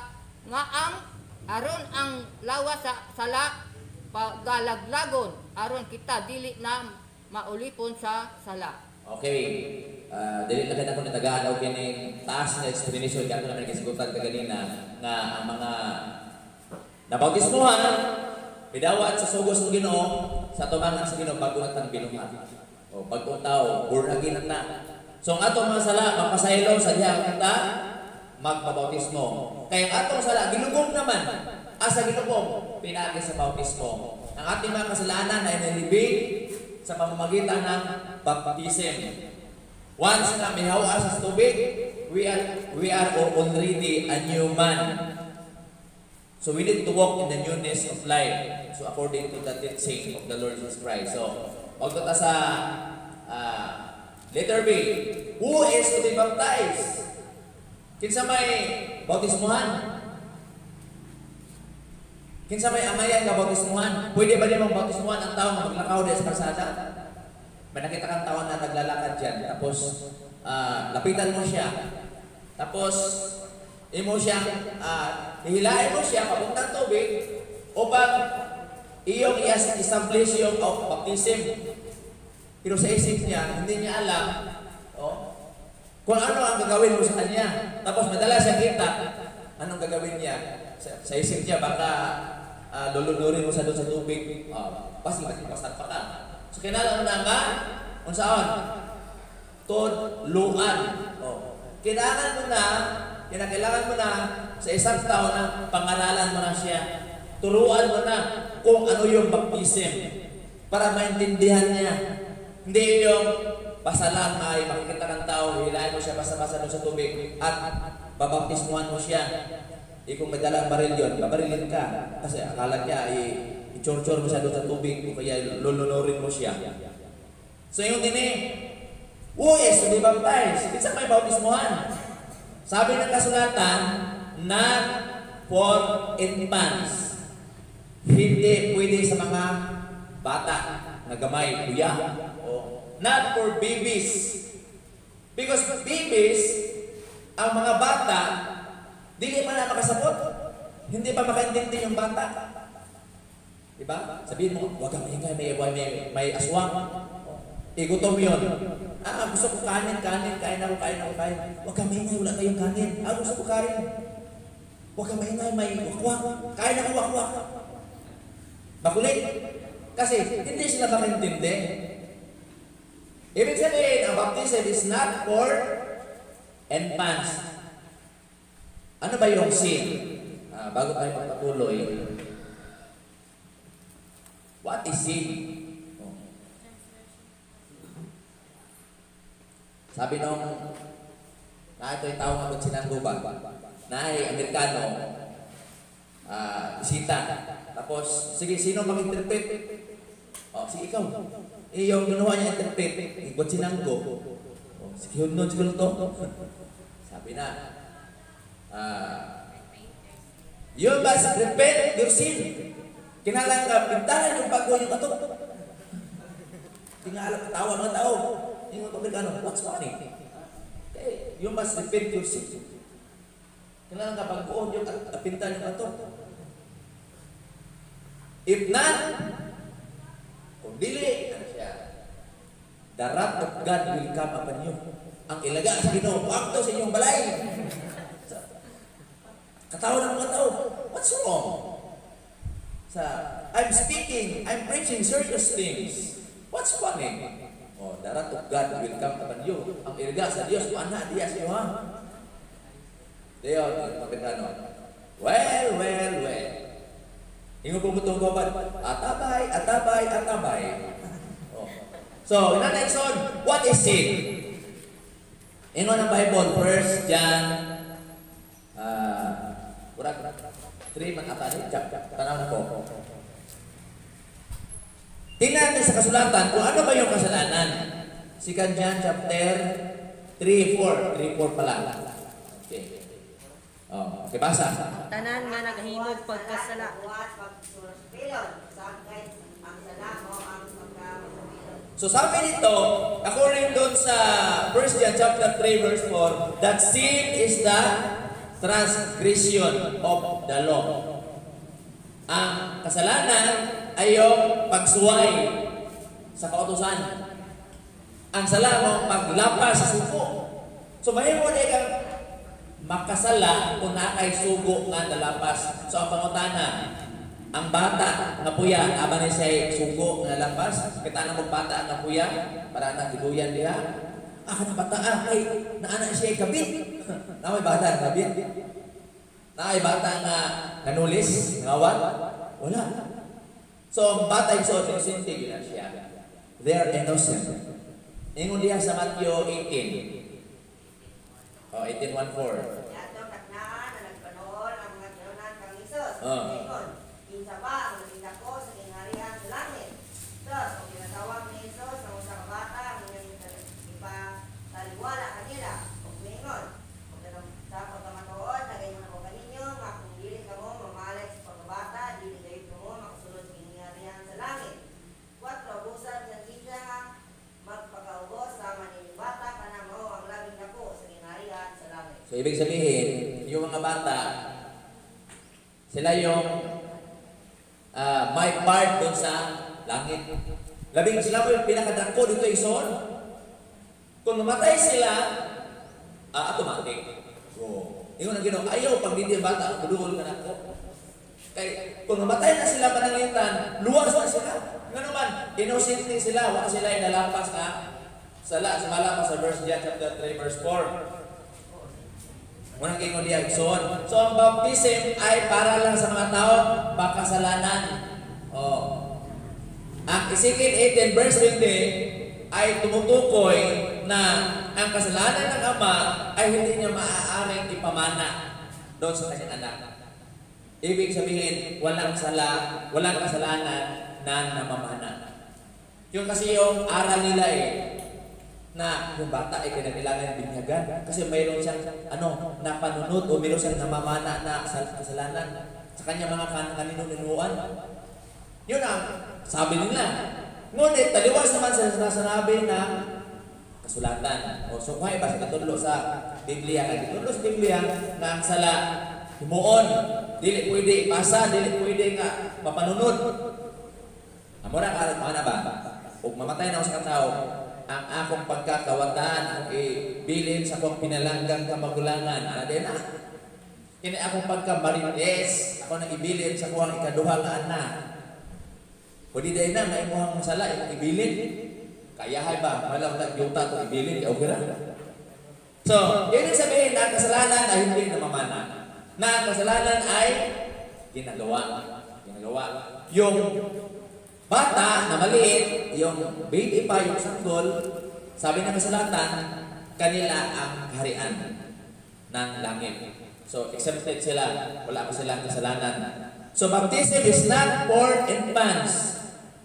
ang lawas sa sala pagalaglagon aron kita dili na maulipon sa sala. Okay. Dili na ako ni tagaan o kini taas na explanation kato na nagisugutan kaganina nga ang mga nabautismohan bidawat sa sugos ng Ginoo sa tumangan sa Ginoo bago natang binuhat. O bagong tao, born again na. So ang atong mga sala mapasaylo sa diha kita magpabautismo. Kaya ang atong sala gilubog naman asa gilubog pinaagi sa bautismo. Ang ating mga kasalanan ay nalibig sa pamamagitan ng baptism. Once na mihawa sa tubig, we are already a new man. So we need to walk in the newness of life. So according to the teaching of the Lord Jesus Christ. So pagkata sa letter B, who is to be baptized? Kinsa may bautismuhan? Kinsa may amayan nga bautismuhan? Pwede ba din mong bautismuhan ang tao nga maglakaw din sa kalsada? May nakita kang tao na naglalakad dyan, tapos lapitan mo siya, tapos imo siya, hihilain mo siya papuntang tubig upang iyong i-establish yung baptism. Pero sa isip niya, hindi niya alam kung ano ang gagawin mo sa kanya. Tapos madalas siya kita, anong gagawin niya? Sa isip niya, baka lulunurin mo sa doon sa tubig. Pasat pa ka. So kinala mo na nga, kung saan? Tudluan. Kinakailangan mo na sa isang tao na pangaralan mo na siya. Turuan mo na kung ano yung baptism para maintindihan niya. Hindi yung basta lang ay makikita ng tao, hilahin mo siya basta-basta doon sa tubig at babaptismuhan mo siya. Kung may dalang baril yun, babarilin ka. Kasi akala niya i-chor-chor mo siya doon sa tubig o kaya lulunurin mo siya. So yung who is to be baptized? Isa may baptismuhan. Sabi ng kasulatan, not for infants. Hindi pwede sa mga bata na gamay, kuya. Not for babies. Because babies, ang mga bata, dili pa na makasabot. Hindi pa makaintindi yung bata. Diba? Sabihin mo, huwag kang maingay, may aswang. Gutom yun. Gusto ko kanin. Kain ako. Huwag kang maingay, wala tayong kanin. Gusto ko kain. Huwag kang maingay, may wakwak. Kain ako wakwak. Makulit. Kasi hindi sila makaintindi. Ibig sabihin, ang baptism is not for infants. Ano ba yung sin? Bago tayo magpatuloy, what is sin? Sabi nung ito yung tao nga magsinangguba na ay Amerikano, bisita. Tapos, sige, sino mag-interpret? Sige, ikaw. Yung ginawa niya interpret, ikot sinanggo. Sige, nun siguro to. Sabi na, you must repent your sin. Kinalang ka, pintahan yung bago yung ato. Tingala, katawa mga tao. Yung Amerikano, what's funny? Okay, you must repent your sin. Kinalang ka, bago yung pintahan yung ato. If not, kung dili, ano siya? The wrath of God will come upon you. Ang ilaga sa Ginoo, akto sa inyong balay. Katawa ng mga tao, what's wrong? I'm speaking, I'm preaching serious things. What's funny? Oh, the wrath of God will come upon you. Ang ilaga sa Diyos, anak diya sa iyo, ha? Diyo, Amerikano. Well. Ingo po mutong gobad, atabay. Oh. So, in our next one, what is sin? Ingo ng Bible, 1 John 3 man tanaw na po. Tingnan natin sa kasulatan kung ano ba yung kasalanan. 2 John chapter 3:4 pala. Okay. Oh, okay, basa. Tanan nga naghimog pagkasala. So sabi dito, according doon sa 1 John chapter 3 verse 4, that sin is the transgression of the law. Ang kasalanan ay yung pagsuway sa kautusan. Ang sala mo paglapas sa suko. So mahimo na kang makasala kung nakay sugo nga nalapas. So ang pangutana, ang bata nga puya, aba ni siya sugo nga nalapas, kita na mong bata nga puya, para na gibuyan diha. Ang bata ay naana siya kabit. Na may bata kabit. Na may bata nga nanulis, ngawat, wala. So ang bata yung so innocent na siya. They are innocent. Ingon diha sa Matthew 18. 18:14. Yato taknaan na nagpanoon ang mga kinunan kang Isos. Ingon, kinsa ba ang nagindako sa kingharian sa langit? Sos, kung tinatawag ni Isos ang usa ka bata ang ipataliwala kanila. Kung mingon, kung sa pagkamatuod, nagay mo na ko kaninyo, nga kung dili ka mo mamalit sa pagkabata, dili kayo ka mo makasulod sa kingharian sa langit. 4, busan sa kita nga magpakaubos sa maning bata ka na mo ang labing dako sa kingharian sa langit. So ibig sabihin, yung mga bata, sila yung may part doon sa langit. Labing sila po yung pinakadako dito ison. Kung namatay sila, automatic. So, yung na ginawa, ayaw pag hindi bata, bulul ka na ko. Kaya kung namatay na sila pananglitan, luwas na sila. Nga naman, innocent sila, wala sila inalapas na sala sa malapas sa verse John chapter 3 verse 4. Unang ingon diya, so ang baptism ay para lang sa mga tao pakasalanan. Oh. Ang Ezekiel 18 verse 20 ay tumutukoy na ang kasalanan ng ama ay hindi niya maaaring ipamana doon sa kanyang anak. Ibig sabihin, walang kasalanan na namamana. Yung kasi yung aral nila na yung bata ay kinakailangan binyagan kasi mayroon siyang napanunod o mayroon siyang namamana na kasalanan sa kanya mga kanino-ninuan. Yun ang sabi nila. Ngunit taliwas naman sa sinasabi ng kasulatan. O so kaya ba sa katudlo sa Biblia? Katudlo sa Biblia na ang sala himuon, dili pwede ipasa, dili pwede nga mapanunod. Amora ka mga na ba? Ug mamatay na ako sa katao, ang akong pagkakawatan ang ibilin sa akong pinalanggang kamagulangan. Ano din na? Kini akong pagkamarites, ako nang ibilin sa akong ikaduha nga anak. Pwede din na, may imuhang masala, ibilin. Kaya hay ba? Malang nagyuta ito ibilin, okay ra? So, yun yung sabihin na ang kasalanan ay hindi namamana. Na ang kasalanan ay ginagawa. Yung bata na maliit, yung baby pa, yung sanggol, sabi ng kasulatan, kanila ang kaharian ng langit. So, exempted sila. Wala pa silang kasalanan. So, baptism is not for infants.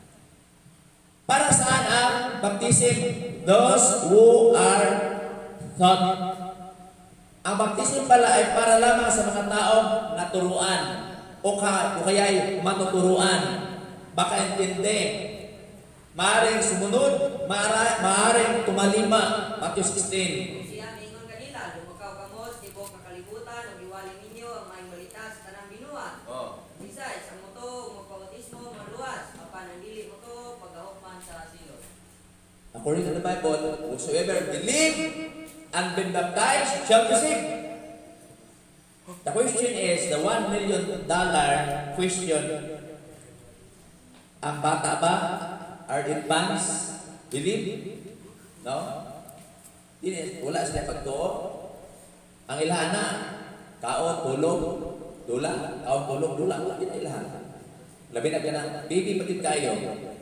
Para saan ang baptism? Those who are thought Ang baptismo pala ay para lamang sa mga taong naturuan o kaya'y matuturuan. Baka intindi. Maaring sumunod, maaring tumalima. Matthew 16. Siya ningon kanila, lumakaw kamo sa tibok nga kalibutan ug iwali ninyo ang maayong balita sa tanang binuan. Bisay sa moto magpabautismo maluwas, apan ang dili mo to paghahukman sa silot. According to the Bible, whosoever believe and been baptized shall be saved. The question is, the $1 million question, ang bata ba are infants believe? No? Wala sila pagtuo. Ang ilahana, kaon, tulog, dula, kaon, tulog, dula, wala kita ilahana. Labi na ka ng baby patid kayo.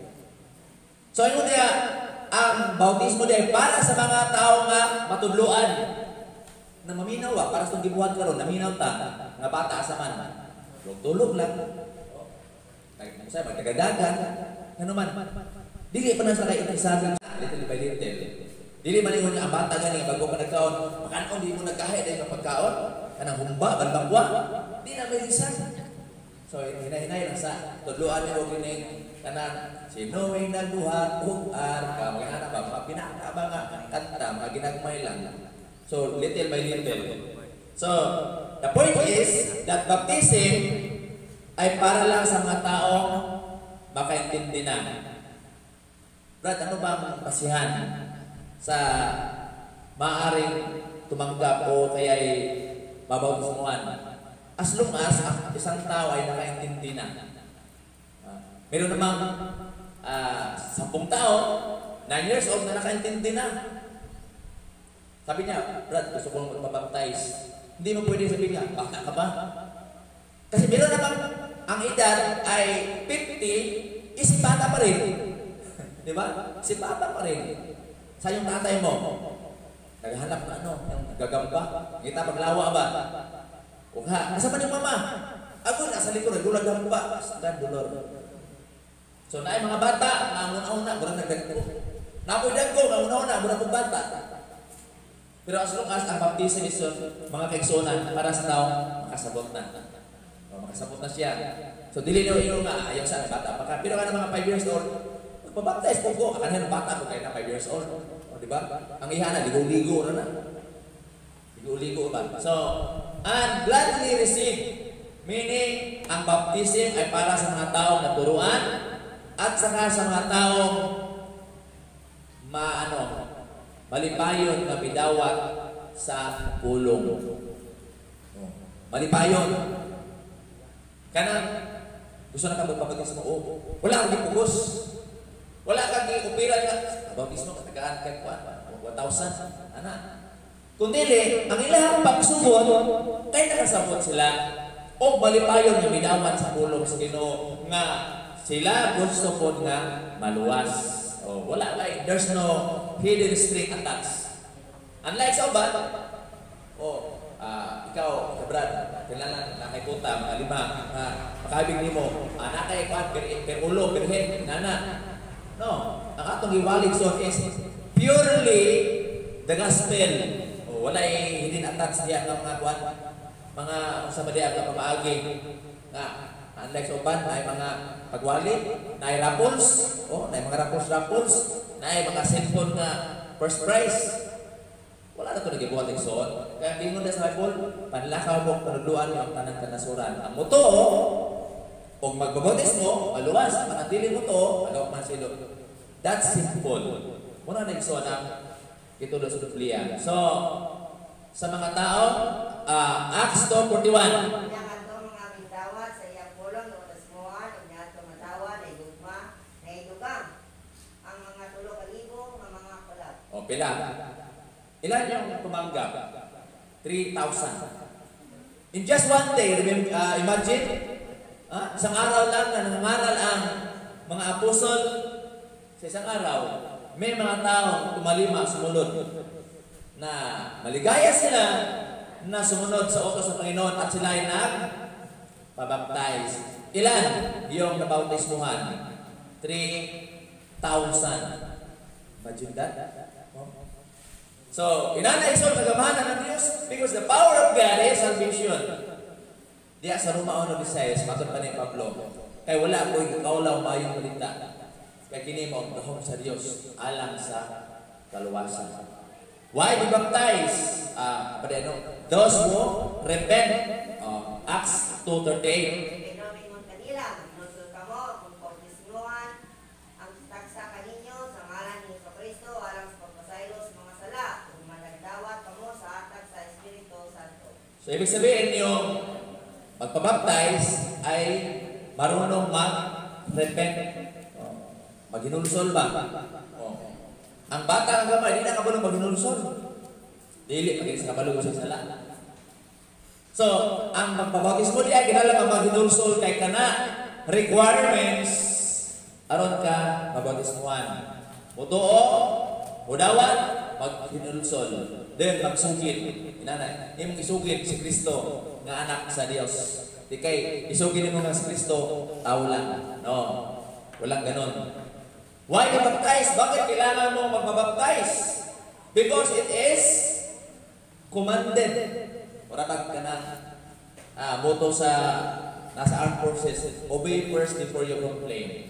So, ano niya, ang bautismo din para sa mga tao nga matudluan na maminaw para sa gibuhat karon naminaw ta nga bata sa man tulog lang sa magdagadagan ano man dili pa na sa interesado little by little dili man ingon ang bata gani bago pa nagkaon makanon di mo nagkahit ang pagkaon kanang humba balbangwa di na may lisan so hinay-hinay lang sa tudluan ni og kini kanan sino ay nagbuhat ug arka mga ba mga pinakaba nga kanta mga ginagmay lang so little by little so the point is that baptism ay para lang sa mga taong makaintindi na. Brad, ano ba ang basihan sa maaaring tumanggap o kaya'y babautismuhan? As long as ang isang tao ay nakaintindi na. Meron namang 10 tao, 9 years old na nakaintindi na. Sabi niya, Brad, gusto kong magpapaptize. Hindi mo pwede sabihin niya, baka ka ba? Kasi meron namang ang edad ay 50, isip bata pa rin. Di ba? Isip bata pa rin. Sa yung tatay mo, naghahanap na yung gagamba, kita paglawa ba? O ha, nasa pa yung mama? Ako, nasa likod, nagdulag gamba. Dan dulor. So, na mga bata, nauna-una, murang nagdagpo. Napoy ko, nauna-una, murang kong bata. Pero as long as ang baptism is mga kaigsunan para sa tao, makasabot na. Makasabot na siya. So, dili na yung nga, ayaw sa bata. Pero ka na mga 5 years old, magpabaptize po ko. Akanin ng bata ko kayo na 5 years old. O, diba? Ang iha na, ligo-ligo na. Ligo-ligo ba? So, and gladly receive. Meaning, ang baptism ay para sa mga taong naturuan at saka sa mga taong malipayon na bidawat sa pulong. Malipayon. Kana, gusto na ka magpapagis mo, wala kang ipugos. Wala kang iupiran ka. Bautismo, katagaan ka 1,000. Ana. Kundili, ang ilang pagsubot, kaya nakasabot sila o malipayon na bidawat sa pulong sa Ginoo nga sila gusto po nga maluwas. Oh, wala like there's no hidden string attached. Unlike sa uban, ikaw, Brad, kailangan na kay puta, mga 5, makabig nimo, anak kay kwan, per ulo, per head, nana. No, ang atong iwalig so is purely the gospel. Wala hidden attached diya ng mga kwan, mga sa badiya ka pamaagi. Nga, unlike sa uban, ay mga pagwali, na ay raffles, na ay mga raffles, na ay mga cellphone na first prize. Wala na ito nagibuhat ng soon. Kaya bingon na sa Bible, panlakaw mo, panuluan mo ang tanang kanasuran. Ang mo to, kung magbabautis mo, maluwas, manatili mo to, agaw man silo. That's simple. Muna na yung soon ang itulo sa Biblia. So, sa mga tao, Acts 2:41. Pila? Ilan yung tumanggap? 3,000. In just one day, imagine, isang araw lang na nangangaral ang mga apostol sa isang araw. May mga tao tumalima, sumunod na maligaya sila na sumunod sa utos ng Panginoon at sila ay nag-pabaptize. Ilan yung nabautismuhan? 3,000. Imagine that? So, inana isol kagamahanan ng Diyos because the power of God is salvation. Diya sa Romao no Visayas, matod pa ni Pablo. Kay wala ko kaulaw mayong balita. Kay kini mo gahom sa Dios alang sa kaluwasan. Why be baptized? Those who repent. Acts 2:38. Pinamingon kanila, ginusul kamo, kung bautismuhan, ang taksa kaninyo sa ngalan ni Kristo alang sa pagpasaylo sa mga sala, kung managdawat kamo sa hatag sa Espiritu Santo. So, ibig sabihin yung magpabaptize ay marunong mag-repent. Maghinulsol ba? Ang bata ang gamay, hindi na kabulong maghinulsol. Dili, pag-inis ka balong sa sala. So, ang magpabautismo di ay kinala ka maghinulsol kay kana requirements aron ka mabautismuhan. Mutuo, mudawat, maghinulsol. Then, magsugid. Inanay, imong isugid si Kristo nga anak sa Dios. Di kay isugid mo nga si Kristo, tawlan. No, walang ganon. Why ka baptize? Bakit kailangan mo magbabaptize? Because it is commanded. Oratag ka na moto sa nasa armed forces, obey first before you complain.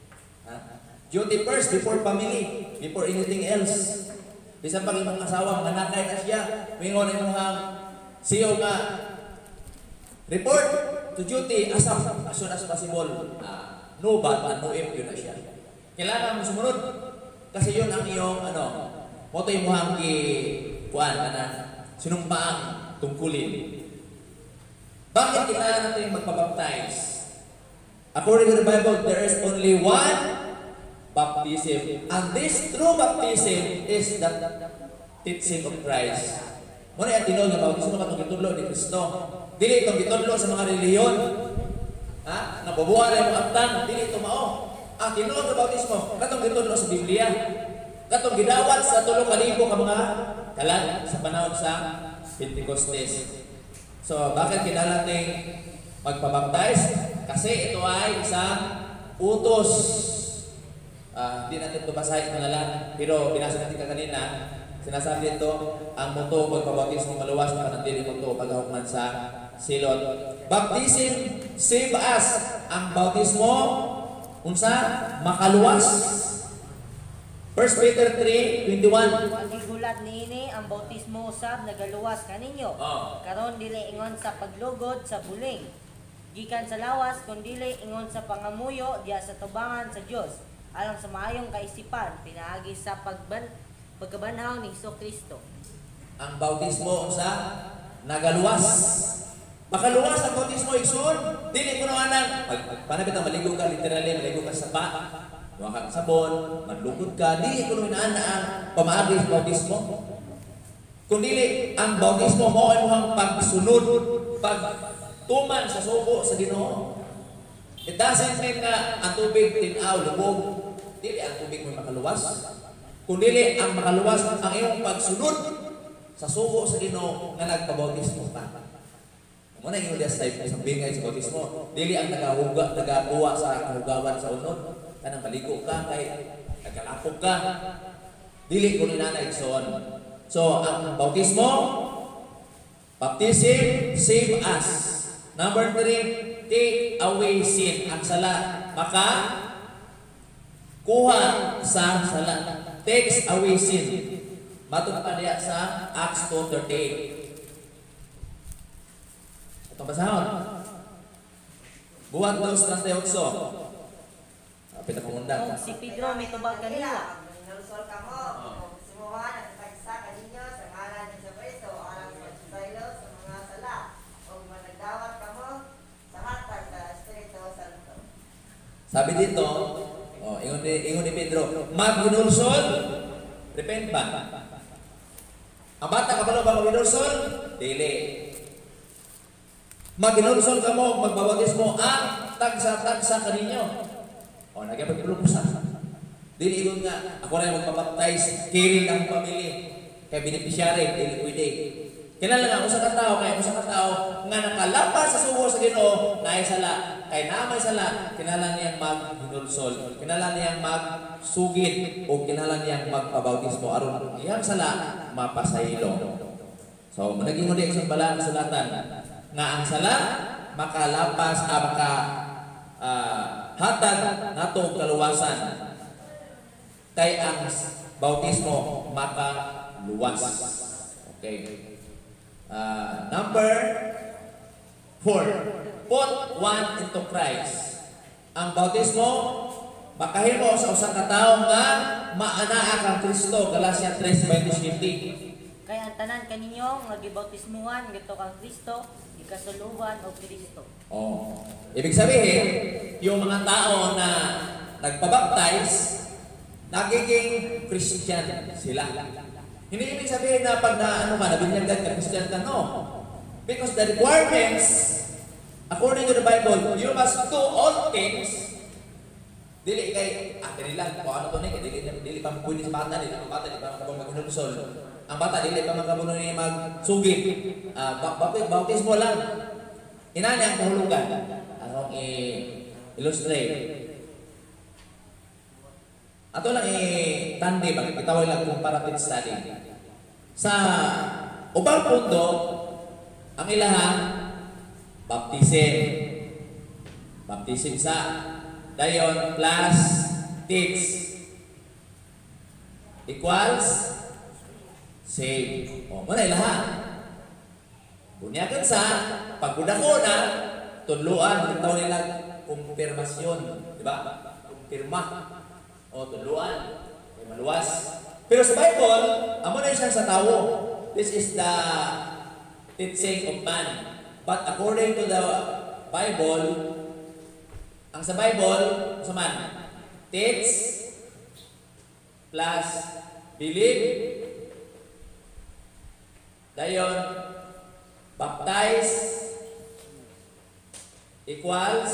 Duty first before family, before anything else. Bisan pag imong asawa manakay na siya, mingon imong siyo nga report to duty as soon as possible. No bad and no if yun na siya. Kailangan mo sumunod kasi yun ang iyong moto imong kuan sinumpaang tungkulin. Bakit kailangan natin magpabaptize? According to the Bible, there is only one baptism. And this true baptism is the teaching of Christ. Muna yung tinol na bautismo katong gitudlo ni Kristo. Dili itong gitudlo sa mga reliyon. Nabubuhan na yung agtang. Dili ito mao. Ang tinol na bautismo katong gitudlo sa Biblia. Katong gidawat sa 3,000 ka mga kalan sa panahon sa Pentecostes. So, bakit kailangan natin magpabaptize? Kasi ito ay isang utos. Hindi natin ito basahin na lang, pero binasa natin kanina, sinasabi dito, ang muto magpabaptismo maluwas na panandili muto paghahukman sa silot. Baptism save us. Ang bautismo, unsa? Makaluwas. 1 Peter 3:21. Ang gigulat niini ang bautismo usab nagaluwas kaninyo. Karon dili ingon sa paglugod sa buling. Gikan sa lawas kun dili ingon sa pangamuyo diya sa tubangan sa Dios. Alang sa maayong kaisipan pinaagi sa pagkabanhaw ni Kristo. Ang bautismo unsa? Nagaluwas. Makaluwas ang bautismo igsoon. Dili kuno anang panabit ang maligo ka literally maligo ka sa Wakang sabon, manlugod ka, dili ko naman ang pamaagi sa bautismo. Kung dili, ang bautismo mo ay mukhang pagsunod, pagtuman sa subo sa Ginoo. It doesn't mean na ang tubig tinaw, lubog. Dili ang tubig mo makaluwas. Kung dili, ang makaluwas ang iyong pagsunod sa subo sa Ginoo nga nagpabautismo ka. Muna yung sa bingay sa bautismo. Dili ang nagabuwa sa kahugawan sa unod. Kanang maligo ka, kay nagkalapog ka. Dili ko ninanay igsoon. So, ang bautismo, baptism, save us. Number 3, take away sin. Ang sala, maka kuha sa sala. Takes away sin. Matod pa diya sa Acts 2:38. Itong basahon. Buwan 2:38. Pita pangundang. Kung si Pedro may tubag kanila. Ginulsol kamo, bautismuhan at taksa kaninyo sa ngalan ni Kristo alang sa pagpasaylo sa mga sala, o managdawat kamo sa hatag sa Espiritu Santo. Sabi dito, ingon ni Pedro, maghinulsol, repent ba? Ang bata kapalo ba maghinulsol? Dili. Maghinulsol kamo, magbabautismo ang tagsa kaninyo. Nagpagpulupusan. Dili igon nga, ako na magpabaptize, caring ang pamilya. Kaya beneficiary, dili pwede. Kinala nga usa ka tawo kay usa ka tawo nga nakalapas sa sugo sa Ginoo naay sala kay namay sala kinala niyang maghinulsol, kinala niyang magsugid o kinala niyang magpabautismo aron iyang sala mapasaylo. So naging uli sa balang sulatan nga ang sala makalapas hatag nato og kaluwasan kay ang bautismo makaluwas. Okay. Number 4, put one into Christ. Ang bautismo makahimo sa usa ka tawo nga maanaa kang Kristo. Galacia 3:20. Kaya ang tanan kaninyo nga gibautismuhan ngadto kang Kristo, ikasuluban og Kristo. Oh. Ibig sabihin, yung mga tao na nagpabaptize, nagiging Christian sila. Hindi ibig sabihin na pag nabinyagan ka, Christian ka, no. Because the requirements, according to the Bible, you must do all things. Dili kay, akin lang, kung ano to na, dili pa magpunin sa bata, dili pa magkabunulusol. Ang bata, dili pa magkabuno niya magsugid. Bautismo lang. Inani ang kahulugan. Anong i-illustrate. Ato lang i-tandi, magkitawag lang comparative study. Sa ubang pundo, ang ilahang baptism. Baptism sa dayon plus teach equals save. O, muna ilahang. Bunyagan sa pagkudakuna, tunluan, ito nila kumpirmasyon. Diba? Kumpirma. O tuluan, ay maluwas. Pero sa Bible, amo na siya sa tao. This is the teaching of man. But according to the Bible, ang sa Bible, sa man, teach plus believe, dayon, baptize equals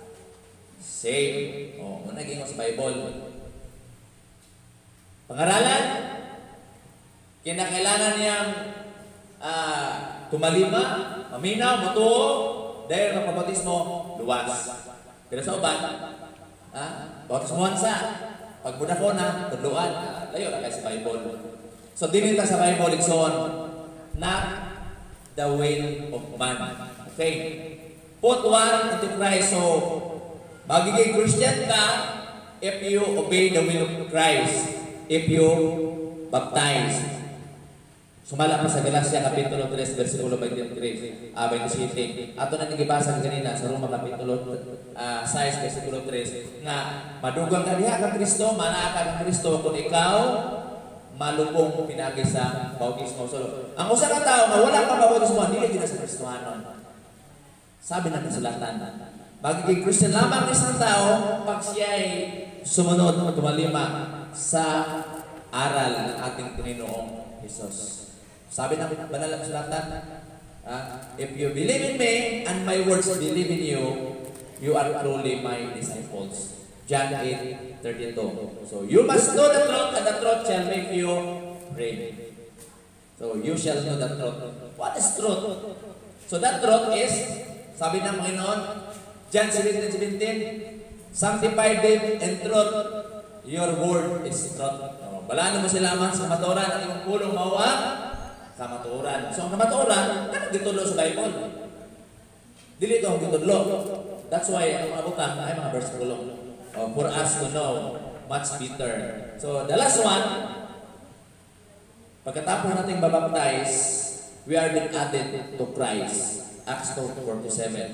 save. O, muna naging sa Bible. Pangaralan, kinakailangan niyang tumalima, maminaw, matuo, dahil magpabautismo, luwas. Pero sa uban, bautismohan sa, pagbuda ko na, tudluan, layo na kayo sa Bible. So, dinita sa Bible, Ikson, not the will of man. Okay? Put one into Christ. So, magiging Christian ka if you obey the will of Christ. If you baptize. Sumala pa sa Galacia Kapitulo 3, versikulo 23, 27. Ato na nagibasa kanina sa Roma Kapitulo 6, versikulo 3, nga madugang ka diha kang Kristo, manaa ka kang Kristo kung ikaw malubong pinagi sa bautismo. So, ang usa ka tao nga wala kang bautismo, dili gid sa Kristohanon. Sabi ng kasulatan, magiging Christian lamang isang tao pag siya ay sumunod o tumalima sa aral ng ating Panginoong Jesus. Sabi ng banal na kasulatan, if you believe in me and my words believe in you, you are truly my disciples. John 8:32. So you must know the truth, and the truth shall make you free. So you shall know the truth. What is truth? So that truth is, sabi ng Panginoon, John 17:17, sanctify them in truth. Your word is truth. Balaan mo sila man sa kamatuoran at iyong pulong mawa kamatuoran. So ang kamatuoran, kanang gitulo sa Bible. Dili ito ang gitulo. That's why ang mga butang ay mga versikulo. For us to know much better. So the last one, pagkatapos nating babaptize, we are being added to Christ. Acts 2:47.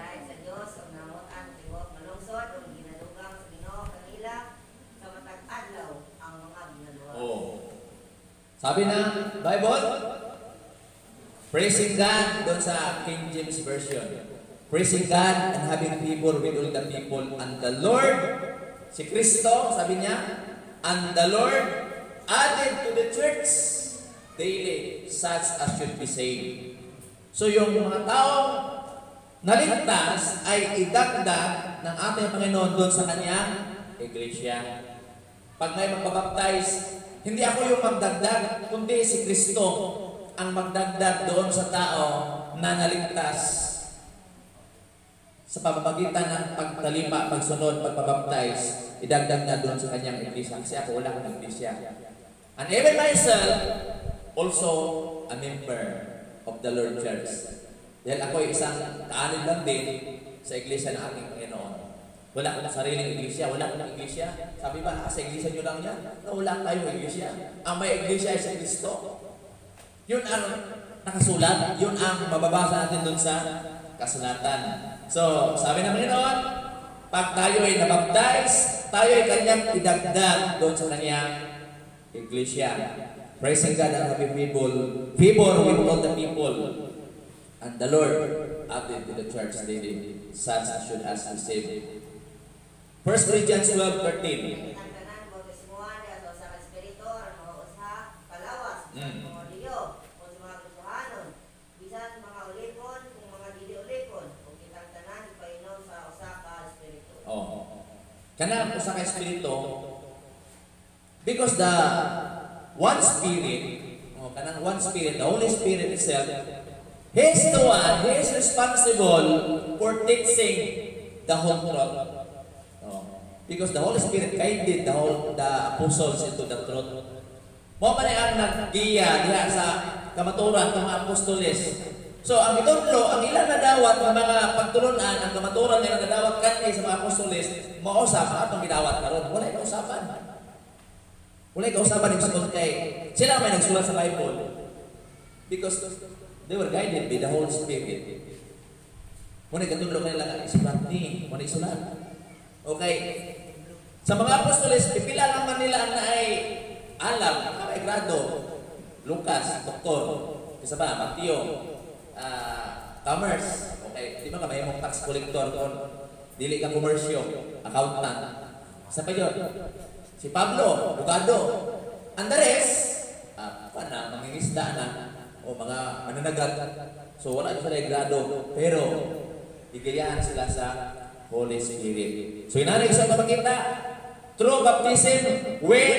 Sabi na Bible, praising God doon sa King James Version. Praising God and having favor with all the people. And the Lord, si Kristo, sabi niya, and the Lord added to the church daily such as should be saved. So yung mga taong naligtas ay idagdag ng ating Panginoon doon sa kanyang iglesia. Pag may magbabaptize, hindi ako yung magdagdag, kundi si Kristo ang magdagdag doon sa tao na naligtas sa pamamagitan ng pagtalima, pagsunod, pagpabaptize, idagdag na doon sa kanyang iglesia. Kasi ako wala akong iglesia. And even myself, also a member of the Lord Church. Dahil ako ay isang kaanib lang din sa iglesia ng aking Panginoon. Wala akong sariling iglesia, wala akong iglesia. Sabi ba, sa iglesia nyo lang yan? No, wala tayong iglesia. Ang may iglesia ay sa Kristo. Yun ang nakasulat, yun ang mababasa natin doon sa kasulatan. So, sabi ng Panginoon, pag tayo ay nabaptize, tayo ay kanyang idagdag doon sa kanyang iglesia. Praising God and happy people with all the people. And the Lord added to the church daily such as should has received. 1 Corinthians 12:13. Ang tanan bautismuhan ato sa Espiritu ang mga usha kalawas sa mga liyo o sa mga Kristohanon bisan mga ulipon kung mga dili ulipon kung kitang tanan ipainom sa usa ka Espiritu. Kana usa ka Espiritu because the one Spirit, kanang one Spirit, the Holy Spirit itself, He is the one, He is responsible for teaching the whole truth. Because the Holy Spirit guided the apostles into the truth. Mo man ang naggiya diha sa kamaturan ng mga apostoles. So ang itudlo, ang ilang nadawat ng mga pagtulunan, ang kamaturan nila nadawat kanhi sa mga apostoles, mao sa atong gidawat karon. Wala ka usapan. Wala ka usapan sa kay sila may nagsulat sa Bible. Because they were guided by the Holy Spirit. Muna katudlo kanila nga isulat ni, muna isulat. Okay. Sa mga apostoles, pipila naman nila ang naay alam, may grado. Lucas, doktor, isa ba, Mateo, commerce. Okay, di ba may mong tax collector kung dili ka komersyo, accountant. Isa pa yun. Si Pablo, abogado. Andres, mangingisda na, o mga mananagat. So wala sila yung grado, pero igayahan sila sa Holy Spirit. So inanig sa makita, true baptism when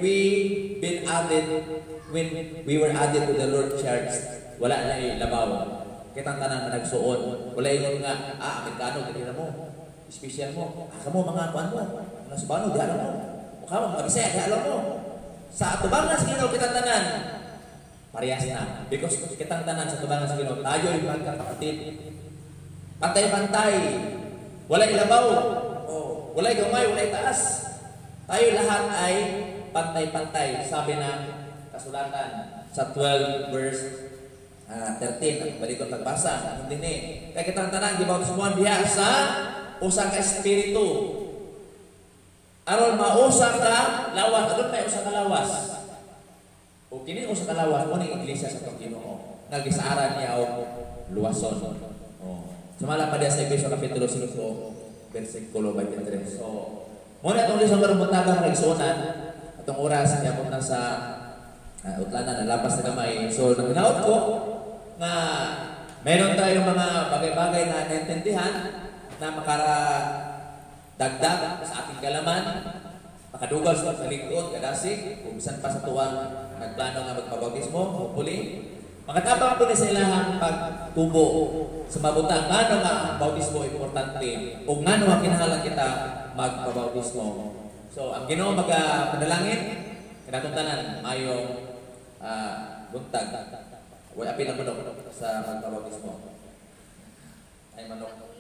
we were added to the Lord Church, wala na labaw. Kitang tanan na nagsuon. Wala yung nga, Amerikano, ganyan mo. Special mo. Kamu mga kuan mo. Mga Subano, di alam mo. O kamu, mga Bisaya, di alam mo. Sa atubangan sa Ginoo kitang tanan, parehas na. Because kitang tanan sa atubangan sa Ginoo, tayo yung magkakapatid. Pantay-pantay. Wala ilabaw, wala gamay, wala taas. Tayo lahat ay pantay-pantay. Sabi ng kasulatan sa 12 verse 13. Balik ko pagbasa. Hindi ni. Kaya kitang tanan, gibautismuhan diha sa usa ka Espiritu. Aron mausa ka lawas. Aron may usa ka lawas. O kini usa ka lawas mo ni iglesia sa Ginoo. Nagisaaran niya o luwason. Sumala pa dia sa Efeso Kapitulo 5, versikulo 23. So, muna itong lisong karumutagang nagsuunan, itong oras, kaya po na sa utlanan, nalapas na kamay. So, nanginaot ko na meron tayong mga bagay-bagay na naintindihan na makaradagdag sa ating kalaman, makadugal sa kalikod, kadasig, kung bisan pa sa tuwang nagplano nga magpabautismo, hopefully. Makatabang po ni sa ilahang pagtubo sa mabutang ngano nga ang bautismo importante o ngano nga kinahanglan kita magpabautismo. So, ang Ginoo magpadalangin, kanatong tanan, mayong buntag. Way apil ang manok sa magpabautismo. Ay manok.